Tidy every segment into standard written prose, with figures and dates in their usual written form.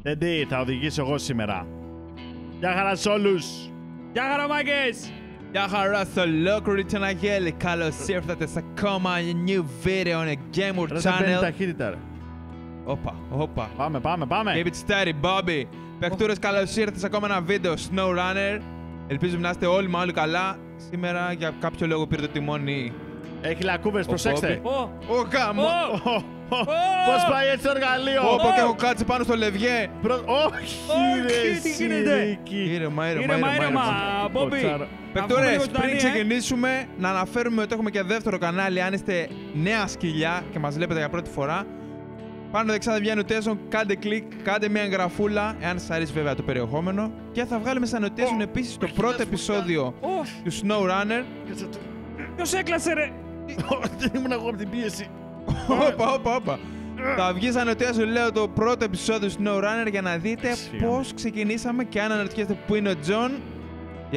Τέντι, θα οδηγήσω εγώ σήμερα. Γεια χαρά σε όλους. Γεια χαρά, μάγκες! Γεια χαρά στο ολόκληρο την Αγέλη. Καλώς ήρθατε σε ακόμα ένα new video on a Gamer Ρε σε παίρνει channel. ταχύτητα ρε. Όπα. Πάμε. Keep it steady, Bobby. Παιχτούρες, καλώς ήρθατε σε ακόμα ένα βίντεο SnowRunner. Ελπίζουμε να είστε όλοι καλά. Σήμερα για κάποιο λόγο πήρε το τιμόνι. Έχει λακκούβες, προσέξτε. Ω γάμο! Πώς πάει έτσι το εργαλείο. Όπα, και έχω κάτσει πάνω στο λευγέ. Όχι ρε τι γίνεται? Συρίκη. Ήρεμα, Μπόμπι! Παιχτούρες, πριν ξεκινήσουμε, να αναφέρουμε ότι έχουμε και δεύτερο κανάλι. Αν είστε νέα σκυλιά και μας βλέπετε για πρώτη φορά, πάνω δεξιά θα βγαίνει notification, κάντε κλικ, κάντε μια εγγραφούλα, εάν σας αρέσει βέβαια το περιεχόμενο. Και θα βγάλουμε σαν notification επίσης το πρώτο επεισόδιο του SnowRunner. Ποιος έκλασε ρε! Δεν ήμουν εγώ από την πίεση. Όπα. Θα βγει σαν notification, λέω, το πρώτο επεισόδιο του SnowRunner για να δείτε πώς ξεκινήσαμε και αν αναρωτιέστε πού είναι ο Τζον, η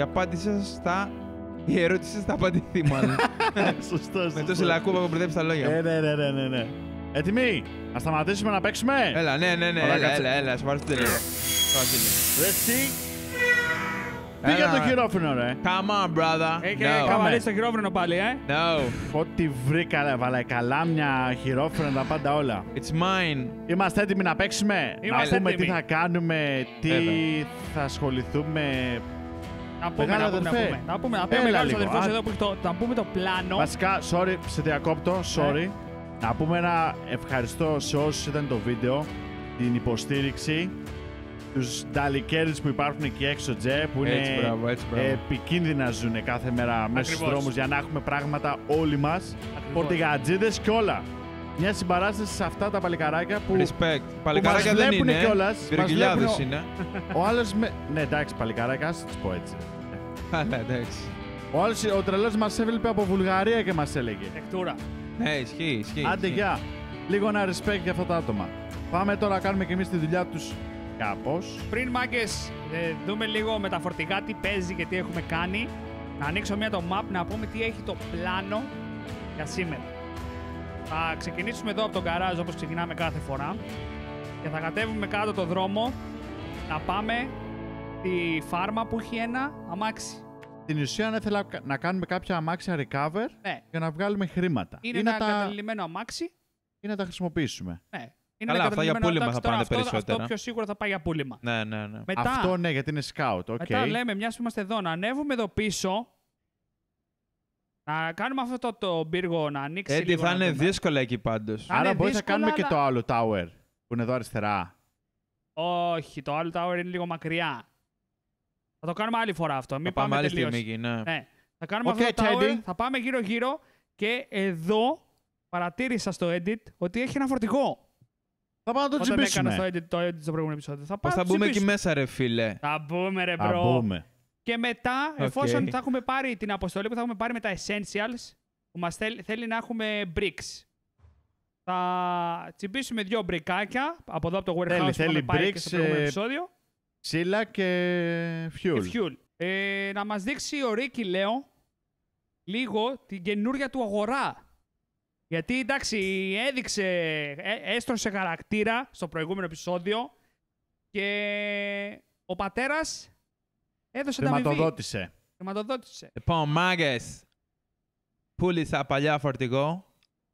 ερώτηση σας θα απαντηθεί μάλλον. Σωστό. Με τόση λακκούβα που μπερδέψει τα λόγια μου. Ναι. Έτοιμοι, να σταματήσουμε να παίξουμε. Έλα, ναι, έλα, σε βάζω τελείω. Ρε εσύ. Πήγα το χειρόφρενο ρε. Come on, brother. Έχει No. καβαλήσει το χειρόφρενο πάλι, No, Ό,τι βρήκα, βάλα καλάμια, χειρόφρενα, τα πάντα όλα. it's mine. Είμαστε έτοιμοι να παίξουμε, Είμαστε να πούμε έτοιμοι. τι θα κάνουμε, τι Βέβαια. θα ασχοληθούμε. Να πούμε, Μεγάλο να πούμε. αδερφέ. Να πούμε, Έλα μεγάλος λίγο, αδερφός α. εδώ που έχει να πούμε το πλάνο. Βασικά, sorry, σε διακόπτω, sorry. Να πούμε ένα ευχαριστώ σε όσους είδαν το βίντεο, την υποστήριξη, τους νταλικέρδες που υπάρχουν εκεί έξω, Τζε, που Έτσι, είναι μπράβο. επικίνδυνα ζουν κάθε μέρα μέσα στους Ακριβώς. δρόμους για να έχουμε πράγματα όλοι μας, πορτιγατζίδες και όλα. Μια συμπαράσταση σε αυτά τα παλικαράκια που Respect. Παλικάράκια δεν βλέπουνε είναι. κιόλας, Πυργιλιάδες μας είναι. ο άλλος Ναι, εντάξει, παλικαράκια, ας τις πω έτσι. Αλλά εντάξει. Ο τρελός μας έβλεπε από Βουλγαρία και μας έλεγε. Εκτούρα. Ναι, ισχύει. Άντε, γεια. Λίγο ένα respect για αυτά τα άτομα. Πάμε τώρα να κάνουμε και εμείς τη δουλειά τους κάπως. Πριν, μάγκες, δούμε λίγο με τα φορτηγά τι παίζει και τι έχουμε κάνει. Να ανοίξω το map, να πούμε τι έχει το πλάνο για σήμερα. Θα ξεκινήσουμε εδώ από τον γκαράζ όπως ξεκινάμε κάθε φορά και θα κατέβουμε κάτω το δρόμο να πάμε στη φάρμα που έχει ένα αμάξι. Στην ουσία, αν ήθελα να κάνουμε κάποια αμάξια recover Ναι, για να βγάλουμε χρήματα. είναι Ή ένα να τα... εγκαταλειμμένο αμάξι. ή να τα χρησιμοποιήσουμε. Ναι. Είναι Καλά, ένα αυτά για εγκαταλειμμένο, πούλημα εντάξει, θα πάνε τώρα περισσότερα. Αυτό πιο σίγουρα θα πάει για πούλημα. Ναι. Μετά, Αυτό ναι, γιατί είναι scout. Okay. μετά λέμε, μιας που είμαστε εδώ, να ανέβουμε εδώ πίσω. Να κάνουμε αυτό το πύργο να ανοίξει. Έτσι λίγο, θα να είναι δούμε. δύσκολα εκεί πάντως. Α, Άρα είναι μπορεί να δύσκολα, κάνουμε και αλλά- το άλλο tower που είναι εδώ αριστερά. Όχι, το άλλο tower είναι λίγο μακριά. Θα το κάνουμε άλλη φορά αυτό. Μην Θα πάμε άλλη τελείως. στιγμή εκεί, ναι. Ναι. Θα κάνουμε Οκ, αυτό το tower, Teddy. θα πάμε γύρω-γύρω και εδώ παρατήρησα στο edit ότι έχει ένα φορτηγό. Θα πάμε να το Όταν έκανα τσιμπήσουμε. το edit στο προηγούμενο επεισόδιο. Θα Πώς πάμε θα μπούμε εκεί μέσα, ρε φίλε. Θα μπούμε, ρε Θα μπρο. μπούμε. Και μετά, εφόσον θα έχουμε πάρει την αποστολή που θα έχουμε πάρει με τα essentials, που μας θέλει να έχουμε bricks. Θα τσιμπήσουμε 2 μπρικάκια από εδώ από το warehouse που Θέλει είχαμε πάει και bricks, στο προηγούμενο επεισόδιο. Ξύλα και fuel. Και fuel. Να μας δείξει ο Ρίκι, λέω, λίγο την καινούρια του αγορά. Γιατί, εντάξει, έδειξε, έστρωσε χαρακτήρα στο προηγούμενο επεισόδιο και ο πατέρας έδωσε τα αμοιβή. Χρηματοδότησε. Λοιπόν, μάγκες. Πούλησα παλιά φορτηγό.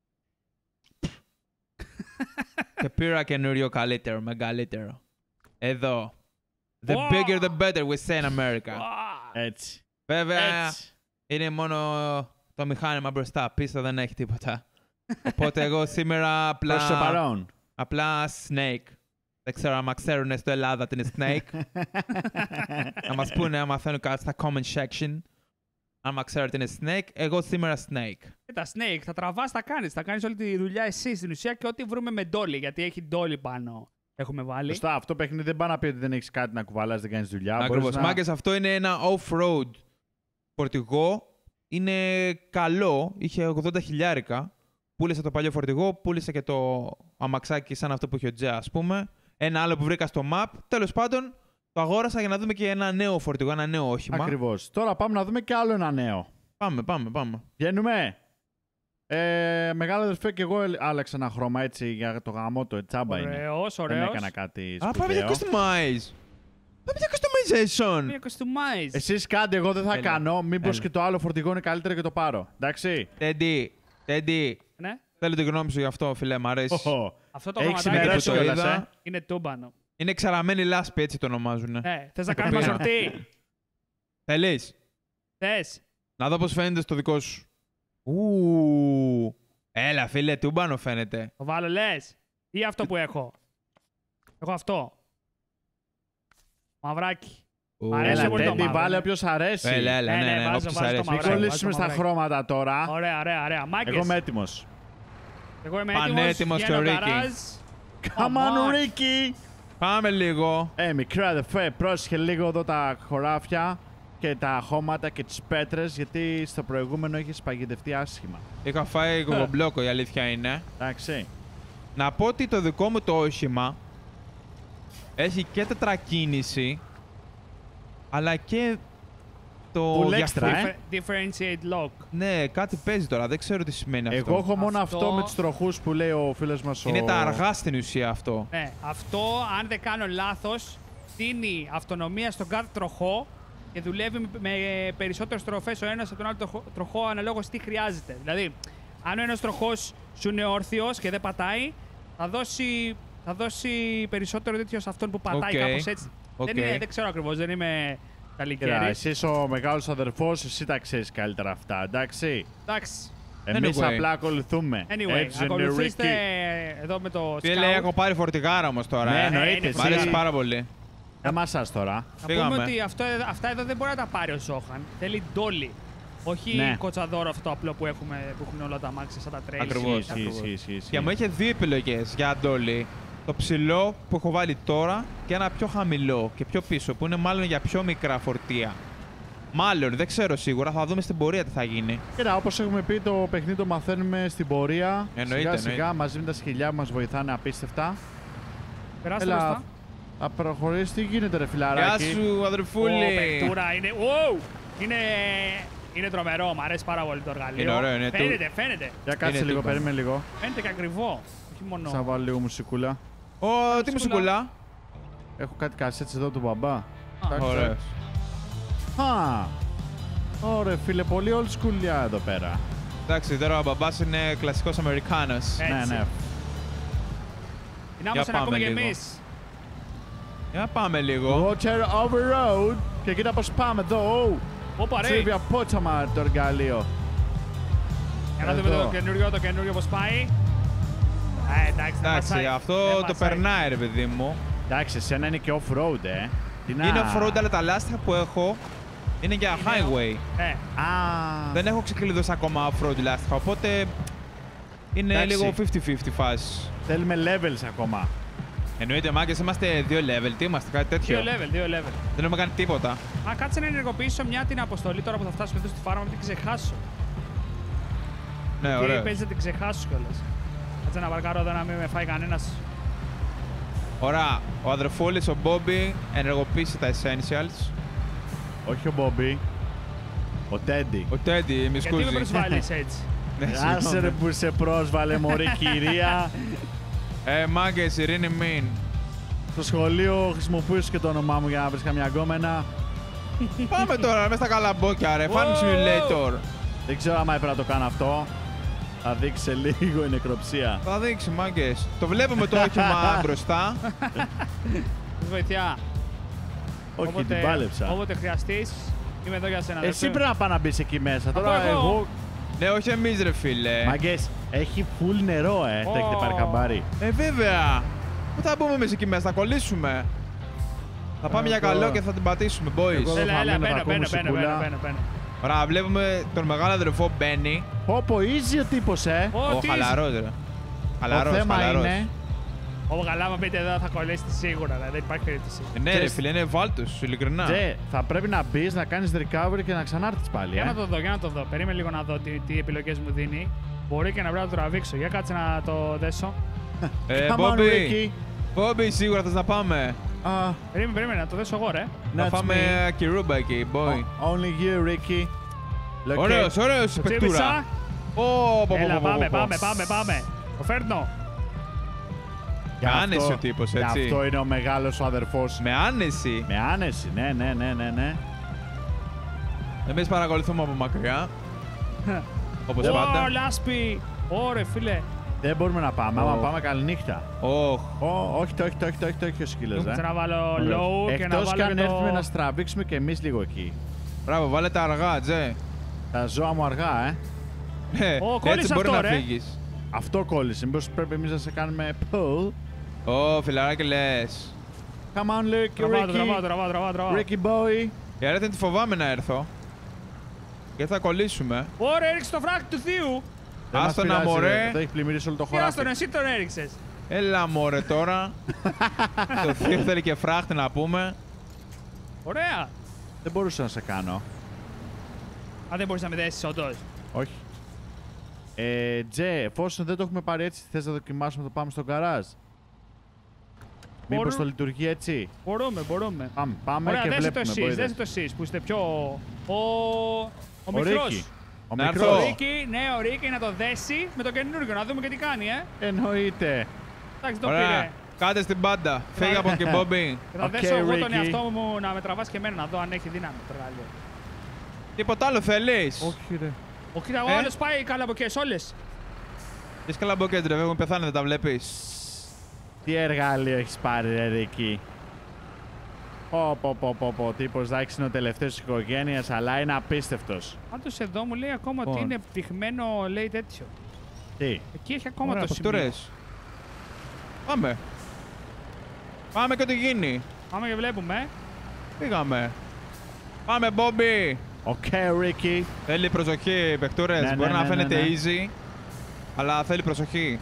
Και πήρα καινούριο καλύτερο, μεγαλύτερο. Εδώ. The Wow. bigger the better, we say in America. Έτσι. Βέβαια, Έτσι. είναι μόνο το μηχάνημα μπροστά, πίσω δεν έχει τίποτα. Οπότε εγώ σήμερα Προς το παρόν. απλά snake. Δεν ξέρω άμα ξέρουν στο Ελλάδα την snake. Να μας πούνε άμα θέλουν κάτι στα comment section. Άμα ξέρετε την snake, εγώ σήμερα snake. Τα snake, θα τραβάς, θα κάνεις όλη τη δουλειά εσύ στην ουσία και ό,τι βρούμε με ντόλι, γιατί έχει ντόλι πάνω. Έχουμε βάλει. Σωστά, αυτό παιχνίδι δεν πάει να πει ότι δεν έχει κάτι να κουβαλάς, δεν κάνει δουλειά. Ακριβώς. Μπορείς να... Μάγκες, αυτό είναι ένα off-road φορτηγό. Είναι καλό, είχε 80 χιλιάρικα. Πούλησε το παλιό φορτηγό, πούλησε και το αμαξάκι σαν αυτό που είχε ο Τζε, ας πούμε. Ένα άλλο που βρήκα στο map. Τέλος πάντων, το αγόρασα για να δούμε και ένα νέο φορτηγό, ένα νέο όχημα. Ακριβώς. Τώρα πάμε να δούμε και άλλο ένα νέο. Πάμε. Βγαίνουμε. Μεγάλο αδερφέ και εγώ άλλαξα ένα χρώμα έτσι για το γαμό του. Τσάμπα είναι. Ωραίος, Δεν ωραίος. έκανα κάτι Α, πάμε για σπουδαίο. customize. Πάμε για customization. Μία customize. Εσείς κάντε, εγώ δεν θα Έλα. κάνω. Μήπως Έλα. και το άλλο φορτηγό είναι καλύτερο και το πάρω. Εντάξει. Τέντι, Ναι. θέλω την γνώμη σου γι' αυτό, φίλε, μ' αρέσει. Αυτό το Έχει κομματάκι ξημερώσει το κιόλας, είδα. είναι τούμπανο. Είναι ξαραμένη λάσπη, έτσι το ονομάζουνε. Ναι. Θες να κάνουμε πήρα. σορτί. Θέλεις Θες. να δω πώς φαίνεται στο δικό σου. Έλα, φίλε, τούμπανο φαίνεται. Το βάλω λες. Ή αυτό που έχω. Έχω αυτό. Μαυράκι. Μ' αρέσει Έλα, πολύ το Τέντι, μαύρο, βάλε ναι. όποιος αρέσει. Έλα, Ναι, ναι, βάζω, όποιος βάζω το αρέσει. μαυράκι. Μην Βάζω κολλήσουμε το στα μαυράκι. χρώματα τώρα. Ωραία, ωραία, ωραία. Μάγκες. Εγώ είμαι έτοιμος. Εγώ είμαι Πανέτοιμος και ο βγαίνω Ρίκι. γκαράζ. Come on, Αμά. Ricky! Πάμε λίγο. Μικρό αδερφέ, πρόσεχε λίγο εδώ τα χωράφια και τα χώματα και τις πέτρες, γιατί στο προηγούμενο είχε παγιδευτεί άσχημα. Είχα φάει κοκομπλόκο, η αλήθεια είναι. Εντάξει. Να πω ότι το δικό μου το όχημα έχει και τετρακίνηση, αλλά και το Full διαφορετικό. extra, Differentiate lock. Ναι, κάτι παίζει τώρα, δεν ξέρω τι σημαίνει αυτό. Εγώ έχω μόνο Αυτό- αυτό με τους τροχούς που λέει ο φίλος μας Είναι τα αργά στην ουσία αυτό. Ναι, αυτό, αν δεν κάνω λάθος, δίνει αυτονομία στον κάθε τροχό και δουλεύει με περισσότερες τροφές ο ένας από τον άλλο τροχό αναλόγως τι χρειάζεται. Δηλαδή, αν ο ένας τροχός σου είναι όρθιος και δεν πατάει, θα δώσει περισσότερο τέτοιο σε αυτόν που πατάει, Οκ. κάπως έτσι. Οκ. Δεν ξέρω ακριβώς, δεν είμαι Κοίτα, καλικέρης. εσύ είσαι ο μεγάλος αδερφός, εσύ τα ξέρεις καλύτερα αυτά, εντάξει. Εντάξει. Εμείς Anyway. απλά ακολουθούμε. Anyway, Έτσι είναι, ακολουθήστε Ricky. εδώ με το Φίλε, scout. έχω πάρει φορτηγάρα όμως τώρα. Ναι, ε. εννοείται, είναι Μ' αρέσει εσύ. πάρα πολύ. Αμάσας τώρα. Να Φύγαμε. πούμε ότι αυτά εδώ δεν μπορεί να τα πάρει ο Σόχαν. Θέλει ντόλι. Όχι Ναι. κοτσαδόρο αυτό το απλό που έχουν όλα τα αμάξια σαν τα τρέιλ. Ακριβώς. Ισχύει. Και μου είχε δύο επιλογές για ντόλι. Το ψηλό που έχω βάλει τώρα και ένα πιο χαμηλό και πιο πίσω που είναι μάλλον για πιο μικρά φορτία. Μάλλον, δεν ξέρω σίγουρα, θα δούμε στην πορεία τι θα γίνει. Κοίτα, όπως έχουμε πει, το παιχνίδι το μαθαίνουμε στην πορεία. Εννοείται, Σιγά σιγά μαζί με τα σκυλιά που μας βοηθάνε απίστευτα. Περάστε Έλα, μπροστά. θα προχωρήσει, τι γίνεται ρε Γεια φιλαράκι. σου, αδερφούλη! Παιχτούρα είναι. Wow! Είναι τρομερό, μου αρέσει πάρα πολύ το εργαλείο. Είναι ωραίο, είναι Φαίνεται. Για κάτσε Είναι λίγο, τούμπα. περίμενε λίγο. Φαίνεται και ακριβό. Όχι μόνο. Θα βάλω λίγο μουσικούλα. Ω, τι μουσικούλα. Έχω κάτι κασέτες εδώ του μπαμπά. Α, Εντάξει. Ωραίος. Α, ωραία φίλε, πολύ old school εδώ πέρα. Εντάξει, τώρα ο μπαμπάς είναι κλασικός Αμερικάνος. Έτσι. Ναι. Είναι άμεσα να πάμε ακούμε και λίγο. εμείς. Για πάμε λίγο. Water over road. Και κοίτα πως πάμε εδώ. Όπα ρε. Τρίβει απότομα το εργαλείο. Για να δούμε Εδώ. το καινούριο πώς πάει. Εντάξει, δεν Εντάξει, μασάει. αυτό Δεν το μασάει. περνάει ρε παιδί μου. Εντάξει, εσένα είναι και off-road, Τι να- Είναι off-road, αλλά τα λάστιχα που έχω είναι για highway. Ναι. Α, Δεν έχω ξεκλειδώσει ακόμα off-road λάστιχα, οπότε είναι Εντάξει. λίγο 50-50 φάση. θέλουμε levels ακόμα. Εννοείται, μάγκες, είμαστε 2 level. Τι είμαστε, κάτι τέτοιο. 2 level. Δεν έχουμε κάνει τίποτα. Α, κάτσε να ενεργοποιήσω μια την αποστολή τώρα που θα φτάσουμε εδώ στη φάρμα, μην την ξεχάσω. Ναι, Και ωραίο. παίζει να την ξεχάσω κιόλας. Κάτσε να βαρκάρω εδώ να μην με φάει κανένας. Ωραία. Ο αδερφούλης, ο Μπόμπι, ενεργοποίησε τα essentials. Όχι ο Μπόμπι. Ο Τέντι. Ο Τέντι, μη Γιατί με σκούζει. προσβάλλεις έτσι. Ναι, Άσε συγγνώμη. ρε που σε πρόσβαλε μωρή κυρία. Μάγκες, ειρήνη μην. Στο σχολείο χρησιμοποιήσω και το όνομά μου για να βρεις καμιά γκόμενα. Πάμε τώρα μέσα στα καλαμπόκια, ρε. Farming Simulator. Δεν ξέρω άμα έπρεπε να το κάνω αυτό. Θα δείξει σε λίγο η νεκροψία. Θα δείξει, μάγκες. Το βλέπουμε το όχημα μπροστά. Βοηθιά. Όχι, την πάλεψα. Όποτε χρειαστείς, είμαι εδώ για σένα. Εσύ πρέπει να πάει να μπει εκεί μέσα. Τώρα εγώ. εγώ. Ναι, όχι εμείς, ρε φίλε. Μαγκές, έχει full νερό, το έχετε πάρει χαμπάρι. Βέβαια. Πού θα μπούμε εμείς εκεί μέσα, θα κολλήσουμε. Θα πάμε για Εγώ- καλό και θα την πατήσουμε, boys. Εγώ- Έλα, θα έλα, μείνω, θα μπαίνω, ακούω μουσικούλα. μπαίνω. Ωραία, βλέπουμε τον μεγάλο αδερφό Μπένι. Πω, easy ο τύπος, Ο τι χαλαρός, ρε. Το Χαλαρός, θέμα χαλαρός. είναι. Ω, καλά, άμα μπείτε εδώ θα κολλήσετε σίγουρα, δεν υπάρχει περίπτωση. Ναι, ρε Ξέρεις- φίλε, είναι βάλτος, ειλικρινά. Τζε, θα πρέπει να μπει, να κάνει recovery και να ξανάρθει πάλι. Για να το δω. Περίμενε λίγο να δω τι επιλογές μου δίνει. Μπορεί και να πρέπει να το τραβήξω. Για κάτσε να το δέσω. Come on, Μπόμπι, Ricky. Μπόμπι, σίγουρα θες να πάμε. Περίμενε, να το δέσω εγώ, ρε. Να That's πάμε me. κυρούμπα εκεί, boy. Only you, Ricky. Look Ωραίος, ωραίος η Το παικτούρα. τσίπησα. Έλα, πάμε. Το φέρνω. Με άνεση ο τύπος, έτσι. Γι' αυτό είναι ο μεγάλος ο αδερφός. Με άνεση. Με άνεση, ναι. Εμείς παρακολουθούμε από μακριά. Όπως πάντα. Λάσπη. Ωρε, φίλε. Δεν μπορούμε να πάμε. Άμα πάμε καληνύχτα. Όχι ο σκύλος, Θέλω να βάλω low και να Εκτός κι αν βάλω έρθουμε να το... στραβήξουμε κι εμείς λίγο εκεί. Μπράβο, βάλε τα αργά, Τζε. Τα ζώα μου αργά, κόλλησε Έτσι μπορεί αυτό, να ρε. φύγεις. Αυτό κόλλησε. Μήπως πρέπει εμείς να σε κάνουμε pull. Φιλαράκι λες. Come on, Τραβάω. Ricky boy. Η αλήθεια είναι ότι φοβάμαι να έρθω. Και θα κολλήσουμε. Ωραία, έριξε το φράκ του θείου. Δεν μας Άστο να, πειράζει, μωρέ. ρε. Το έχει πλημμυρίσει όλο το Τι χωράφι. άστον, εσύ τον έριξες. Έλα μωρέ τώρα. Το θείο θέλει και φράχτη να πούμε. Ωραία. Δεν μπορούσα να σε κάνω. Αν δεν μπορείς να με δέσεις, όντως. Όχι. Τζε, εφόσον δεν το έχουμε πάρει έτσι, θες να δοκιμάσουμε να το πάμε στο γκαράζ. Μήπως το λειτουργεί έτσι. Μπορούμε. Πάμε Ωραία, και δέστε το βλέπουμε. εσείς, μπορείτε. δέστε το εσείς που είστε πιο... Ο Ρίκη. μικρός. Ο Να μικρός. έρθω. Ο Ρίκη, ναι, ο Ρίκη να το δέσει με το καινούργιο, να δούμε και τι κάνει, Εννοείται. Εντάξει, το Ωραία. πήρε. Κάντε στην πάντα. Φύγε από εκεί, Μπόμπι. Και θα Οκ, δέσω εγώ τον Ricky. εαυτό μου να με τραβάς και εμένα, να δω αν έχει δύναμη το εργαλείο. Τίποτα άλλο θέλεις. Όχι, ρε. Ο κοίτα, ο άλλος πάει καλαμποκές όλες. Τις καλαμποκές ρε, έχουν πεθάνει, δεν τα βλέπεις. Τι εργαλείο έχεις πάρει, ρε Ρίκη. Πω. Τύπος Δάκης είναι ο τελευταίος της οικογένειας, αλλά είναι απίστευτος. Πάντως εδώ μου λέει ακόμα ότι είναι πτυχμένο, λέει τέτοιο. Τι. Εκεί έχει ακόμα Ωραία, το σημείο. πακτορές. Πάμε. Πάμε και ό,τι γίνει. Πάμε και βλέπουμε. Πήγαμε. Πάμε, Μπόμπι. Οκ, Ρίκη. Θέλει προσοχή, παιχτούρες. Ναι, Μπορεί ναι, να ναι, φαίνεται ναι. easy, αλλά θέλει προσοχή.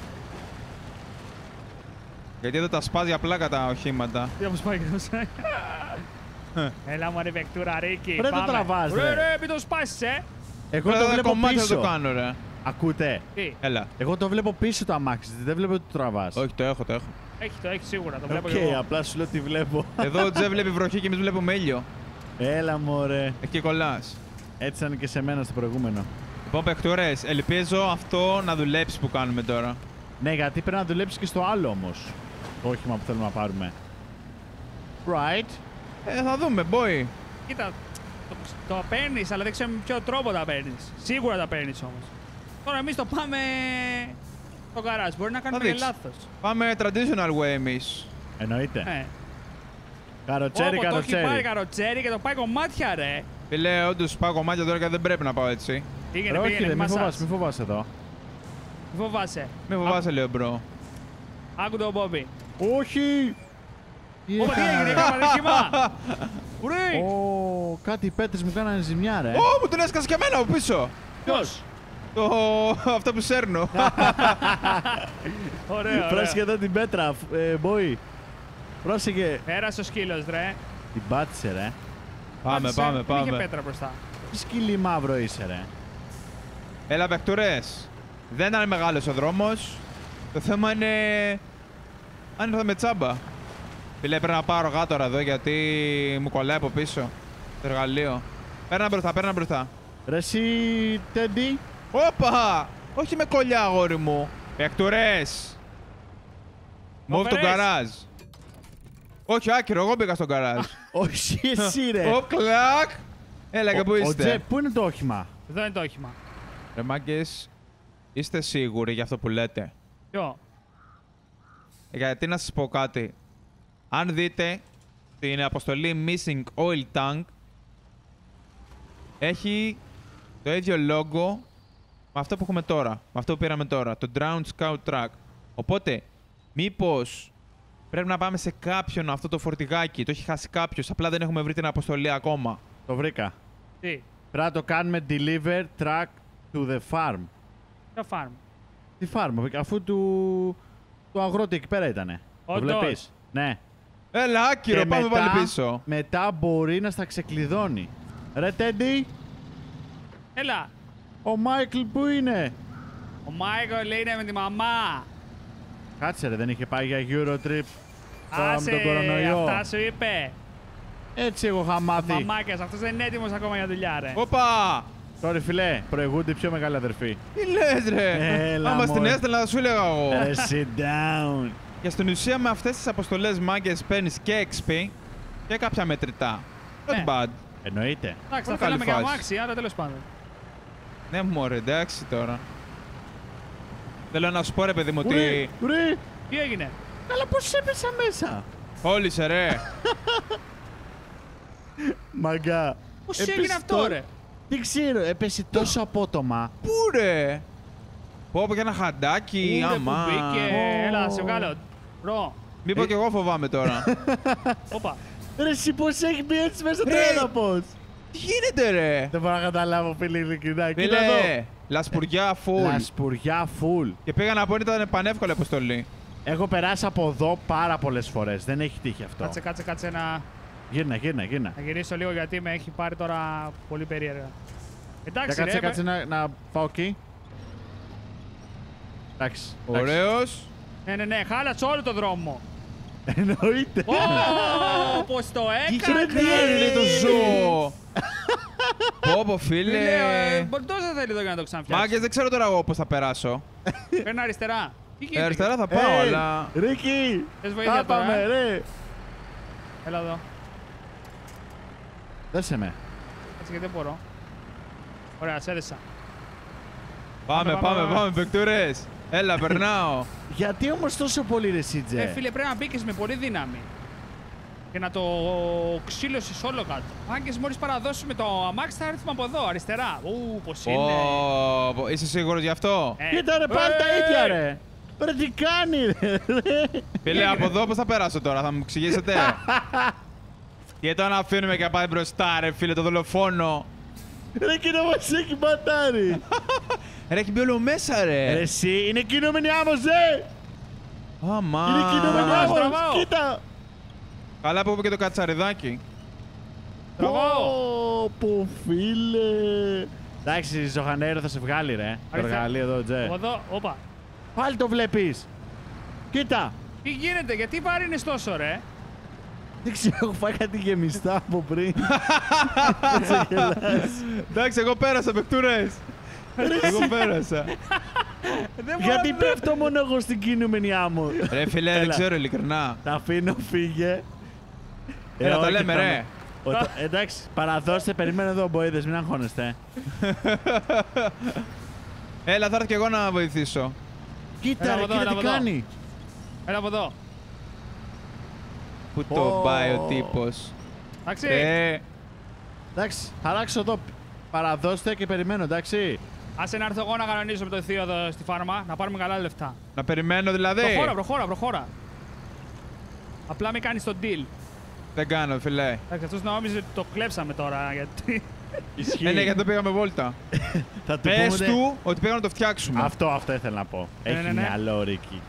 Γιατί εδώ τα σπάζει απλά τα οχήματα. Τι όπως πάει και το σάει. Έλα μου ρε παικτούρα Ρίκη, Ρε, το πάμε. τραβάς, ρε. Ρε, μην το σπάσεις, Εγώ το Τώρα βλέπω κομμάτια πίσω. το κάνω, ρε. Ακούτε. Τι, Έλα. Εγώ το βλέπω πίσω το αμάξι, δεν βλέπω ότι το τραβάς. Όχι, το έχω. έχει σίγουρα, το βλέπω Οκ, και εγώ. απλά σου λέω τι βλέπω. Εδώ ο Τζε βλέπει βροχή και εμείς βλέπουμε ήλιο. Έλα μωρέ. Εκεί κολλάς. Έτσι ήταν και σε μένα στο προηγούμενο. Λοιπόν, παιχτουρές, ελπίζω αυτό να δουλέψει που κάνουμε τώρα. Ναι, γιατί πρέπει να δουλέψει και στο άλλο όμως. Το όχημα που θέλουμε να πάρουμε. Right. Θα δούμε, boy. Κοίτα, το παίρνεις, αλλά δεν ξέρω με ποιο τρόπο τα παίρνεις. Σίγουρα τα παίρνεις όμως. Τώρα εμείς το πάμε στο γκαράζ, μπορεί να κάνουμε και δείξει. λάθος. Πάμε traditional way εμείς. Εννοείται. Ναι. Καροτσέρι, Όπο, το έχει πάρει καροτσέρι. καροτσέρι και το πάει κομμάτια, ρε. Φίλε, όντως πάω κομμάτια τώρα και δεν πρέπει να πάω έτσι. Πήγαινε, Όχι, πήγαινε, ρε, μην μασάζ. φοβάσαι, μην φοβάσαι εδώ. Μη φοβάσαι. Μην φοβάσαι, λέω, μπρο. Άκου τον Μπόμπι. Όχι! Ωπα, τι έγινε, έκανα ατύχημα. Ουρί! Ω, κάτι οι πέτρες μου κάνανε ζημιά, ρε. Ω, μου τον έσκασε και εμένα από πίσω. Ποιος? Αυτό που σέρνω. Ωραία, Πρόσεχε ωραία. εδώ την πέτρα, boy. Πρόσεχε. Πέρασε ο σκύλος, ρε. Την πάτησε, ρε. Πάμε, Δεν είχε πάμε. πέτρα μπροστά. Τι σκυλί μαύρο είσαι, ρε. Έλα, παιχτουρές. Δεν ήταν μεγάλος ο δρόμος. Το θέμα είναι αν ήρθαμε τσάμπα. Φίλε, πρέπει να πάρω γάτορα εδώ γιατί μου κολλάει από πίσω το εργαλείο. Παίρνα μπροστά. Ρε εσύ, Τέντι. Όπα! Όχι με κολλιά, αγόρι μου. Παιχτουρές. Μove το φέρες. γκαράζ. Όχι, άκυρο, εγώ μπήκα στο γκαράζ. Όχι εσύ, ρε. Ω, κλακ. Έλα και πού Ο Τζε, είστε. πού είναι το όχημα. Εδώ είναι το όχημα. Ρε μάγκες, είστε σίγουροι για αυτό που λέτε. Ποιο? Γιατί να σας πω κάτι. Αν δείτε την αποστολή Missing Oil Tank, έχει το ίδιο logo με αυτό που έχουμε τώρα. Με αυτό που πήραμε τώρα. Το Drowned Scout Truck. Οπότε, μήπως πρέπει να πάμε σε κάποιον αυτό το φορτηγάκι. Το έχει χάσει κάποιος. Απλά δεν έχουμε βρει την αποστολή ακόμα. Το βρήκα. Τι? Πρέπει να το κάνουμε deliver truck to the farm. Το farm. Τη farm, αφού του αγρότη εκεί πέρα ήτανε. Το Όντως. βλέπεις. Ναι. Έλα, άκυρο, πάμε πάλι πίσω. Μετά μπορεί να στα ξεκλειδώνει. Ρε Τέντι, Έλα. ο Μάικλ που είναι. Ο Μάικολ λέει είναι με τη μαμά. Κάτσε ρε, δεν είχε πάει για Eurotrip τώρα με Άσε, τον κορονοϊό. αυτά σου είπε. Έτσι εγώ είχα μάθει. Μαμάκες, αυτός δεν είναι έτοιμος ακόμα για δουλειά, ρε. Όπα! Sorry, φιλέ, προηγούνται οι πιο μεγάλοι αδερφοί. Τι λες ρε! Έλα, Άμα στην μωρέ. έστελνα θα σου έλεγα εγώ. Sit down. Και στην ουσία με αυτές τις αποστολές μάγκες παίρνεις και XP και κάποια μετρητά. Ναι. Not bad. Εννοείται. Εντάξει, θα Πολύ καλή θέλαμε και φάση. αμάξι, άρα τέλος πάντων. Ναι, μωρέ, εντάξει τώρα. Θέλω να σου πω ρε παιδί μου ότι. Ουρί, Τι έγινε? αλλά πώς έπεσα μέσα. Κόλλησε ρε. Μαγκά. Πώς Έπεσε έγινε αυτό, τώρα. ρε? Δεν ξέρω, έπεσε τόσο απότομα. Πού ρε. Πω και ένα χαντάκι, Ούρε, άμα. που μπήκε. Έλα, σε βγάλω. Ρο. Μήπως κι εγώ φοβάμαι τώρα. Όπα. Ρε, εσύ πώς έχει μπει έτσι μέσα στο Ρε. έδαφος. Τι γίνεται ρε. Δεν μπορώ να καταλάβω, φίλε, ειλικρινά. Κοίτα εδώ. Φίλε, λασπουριά full. Λασπουριά full. Και πήγα να πω ότι ήταν πανεύκολη αποστολή. Έχω περάσει από εδώ πάρα πολλές φορές. Δεν έχει τύχει αυτό. Κάτσε να Γύρνα. γυρίσω λίγο γιατί με έχει πάρει τώρα πολύ περίεργα. Εντάξει, Για ρε. κάτσε να πάω εκεί. Εντάξει. Ωραίος. Ναι, χάλασε όλο το δρόμο. Εννοείται. Ω, πώς το έκανε. Τι είναι το ζώο. Πω φίλε. Τόσο θέλει εδώ για να το ξαναφτιάξει. Μάγκες, δεν ξέρω τώρα εγώ πώς θα περάσω. Παίρνει αριστερά. Τι γίνεται? Αριστερά θα πάω, αλλά. Ρίκη. Θες βοήθεια τώρα, Πάμε, ρε. Έλα εδώ. Δώσε με. Έτσι γιατί δεν μπορώ. Ωραία, σε έδεσα. Πάμε, παικτούρες. Έλα, περνάω. Γιατί όμως τόσο πολύ ρε Σίτζε. Φίλε, πρέπει να μπήκες με πολύ δύναμη. Και να το ξύλωσες όλο κάτω. Άγκες, μόλις παραδώσουμε το αμάξι θα έρθουμε από εδώ, αριστερά. Πώς είναι. Πω, είσαι σίγουρος γι' αυτό. Κοίτα ρε, πάρε τα ίδια ρε. Ρε, τι κάνει ρε. Φίλε, από εδώ πώς θα περάσω τώρα, θα μου εξηγήσετε. Γιατί το να αφήνουμε και να πάει μπροστά, ρε φίλε, το δολοφόνο. Ρε, εκείνο μας έχει μπατάρει. Ρε, έχει μπει όλο μέσα, Ρε, ρε. εσύ, είναι κινούμενη άμμος, ρε. Αμά. Είναι κινούμενη Τραβάω, άμμος, τραβάω. κοίτα. Καλά που είπε και το κατσαριδάκι. Τραβάω. Πω, φίλε. Εντάξει, Ζωχανέρο θα σε βγάλει, ρε. Το Αριστερά. εργαλείο εδώ, Από Τζε. εδώ, όπα. Πάλι το βλέπεις. Κοίτα. Τι γίνεται, γιατί βάρινες τόσο, ρε. Δεν ξέρω, έχω φάει κάτι γεμιστά από πριν. Δεν σε γελάς. Εντάξει, εγώ πέρασα, παικτούρες. Εγώ πέρασα. Δεν μπορώ Γιατί να- πέφτω μόνο εγώ στην κινούμενη άμμο. Ρε φίλε, δεν Έλα. ξέρω ειλικρινά. Τα αφήνω, φύγε. Έλα, τα όχι, λέμε, θα ρε. Εντάξει, παραδώστε, περιμένω εδώ, μποίδες, μην αγχώνεστε. Έλα, θα έρθω κι εγώ να βοηθήσω. Κοίτα, Έλα ρε, από εδώ, κοίτα έλα τι από εδώ. κάνει. Έλα από εδώ. Πού το πάει ο τύπος. Εντάξει. Εντάξει, θα αλλάξω εδώ. Παραδώστε και περιμένω, εντάξει. Άσε να έρθω εγώ να κανονίσω με το θείο εδώ στη φάρμα, να πάρουμε καλά λεφτά. Να περιμένω δηλαδή. Προχώρα. Απλά μην κάνεις το deal. Δεν κάνω, φιλέ. Εντάξει, αυτός νόμιζε ότι το κλέψαμε τώρα, γιατί... Ισχύει. Ναι, γιατί το πήγαμε βόλτα. Θα του Πες πούμε... του ότι πήγαμε να το φτιάξουμε. Αυτό ήθελα να πω. Έχει ναι. μυαλό, Ρίκη.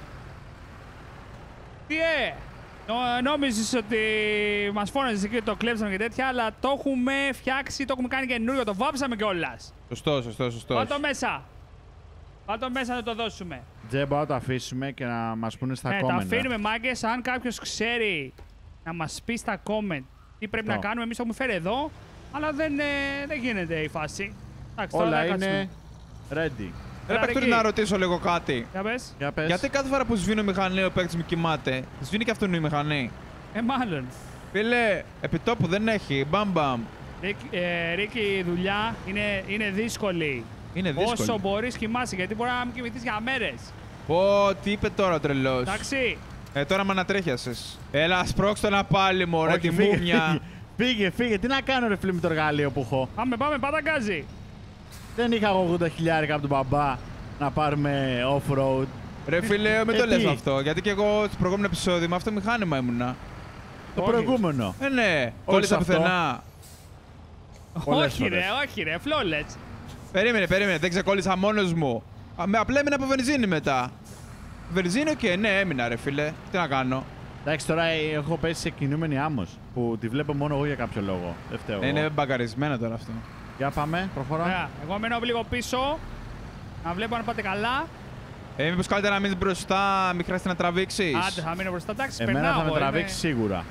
Τι νόμιζες ότι μας φώναζες εκεί ότι το κλέψαμε και τέτοια, αλλά το έχουμε φτιάξει, το έχουμε κάνει καινούριο, το βάψαμε κιόλας. Σωστό. Βάλ' το μέσα. Βάλ' το μέσα να το δώσουμε. Τζε, μπορούμε να το αφήσουμε και να μας πούνε στα Ναι, τα comment. αφήνουμε μάγκες, αν κάποιος ξέρει να μας πει στα comment τι πρέπει Αυτό. να κάνουμε, εμείς το έχουμε φέρει εδώ, αλλά δεν γίνεται η φάση. Εντάξει, τώρα Όλα θα κάτσουμε. είναι ready. Ρε, παίκτορη, εκεί. να ρωτήσω λίγο κάτι. Για πες. Για πες. Γιατί κάθε φορά που σβήνω μηχανή ο παίκτης μου κοιμάται, σβήνει και αυτόν η μηχανή. Μάλλον. Φίλε, επιτόπου δεν έχει. Μπαμ. Ρίκη, η δουλειά είναι δύσκολη. Είναι δύσκολο. Όσο μπορείς κοιμάσαι, γιατί μπορεί να μην κοιμηθείς για μέρες. Πω, τι είπε τώρα ο τρελός. Εντάξει. Τώρα με ανατρέχιασες. Έλα, σπρώξτε να πάλι, μωρέ, Όχι, τη φύγε, μούμια. Φύγε. Τι να κάνω, ρε φίλε, με το εργαλείο που έχω. Πάμε, πάτα γκάζι. Δεν είχα εγώ 80.000 από τον μπαμπά να πάρουμε off-road. Ρε φίλε, μην το τι? λες αυτό. Γιατί και εγώ στο προηγούμενο επεισόδιο με αυτό μηχάνημα ήμουνα. Το Όχι. προηγούμενο. Ναι, κόλλησα αυτό. πουθενά. Πολλές Όχι φορές. ρε, flawless. Περίμενε, δεν ξεκόλλησα μόνος μου. Απλά έμεινα από βενζίνη μετά. Βενζίνη, οκ, ναι, έμεινα ρε φίλε. Τι να κάνω. Εντάξει, τώρα έχω πέσει σε κινούμενη άμμος που τη βλέπω μόνο εγώ για κάποιο λόγο. Δεν φταίω. εγώ. Είναι μπαγκαρισμένα τώρα αυτό. Για πάμε, προχωρά. Ωραία, εγώ μένω λίγο πίσω. Να βλέπω αν πάτε καλά. Μήπως καλύτερα να μείνεις μπροστά, μην χρειάζεται να τραβήξεις. Άντε, θα μείνω μπροστά. Εντάξει, Εμένα περνάω. θα με είμαι- τραβήξει σίγουρα.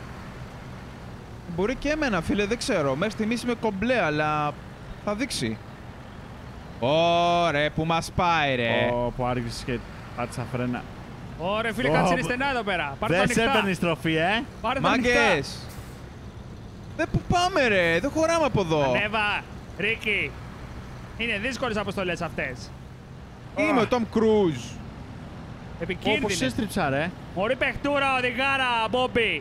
Μπορεί και εμένα, φίλε, δεν ξέρω. Μέχρι στιγμής είμαι κομπλέ, αλλά θα δείξει. Ωραία, που μας πάει, ρε. Που άργησες και πάτησα φρένα. Ωραία, φίλε, κάτσε είναι στενά εδώ πέρα. Πάρε τα Δεν σε ανοιχτά. έπαιρνε στροφή, Πάρε τα ανοιχτά. Μάγκες. Πού πάμε, ρε. Δεν χωράμε από εδώ. Ανέβα, Ρίκη. Είναι δύσκολες αποστολές αυτές. Είμαι ο Τόμ Κρούζ. Όπως Επικίνδυνες. έστριψα, ρε. Μωρή παιχτούρα, οδηγάρα, Μπόμπι.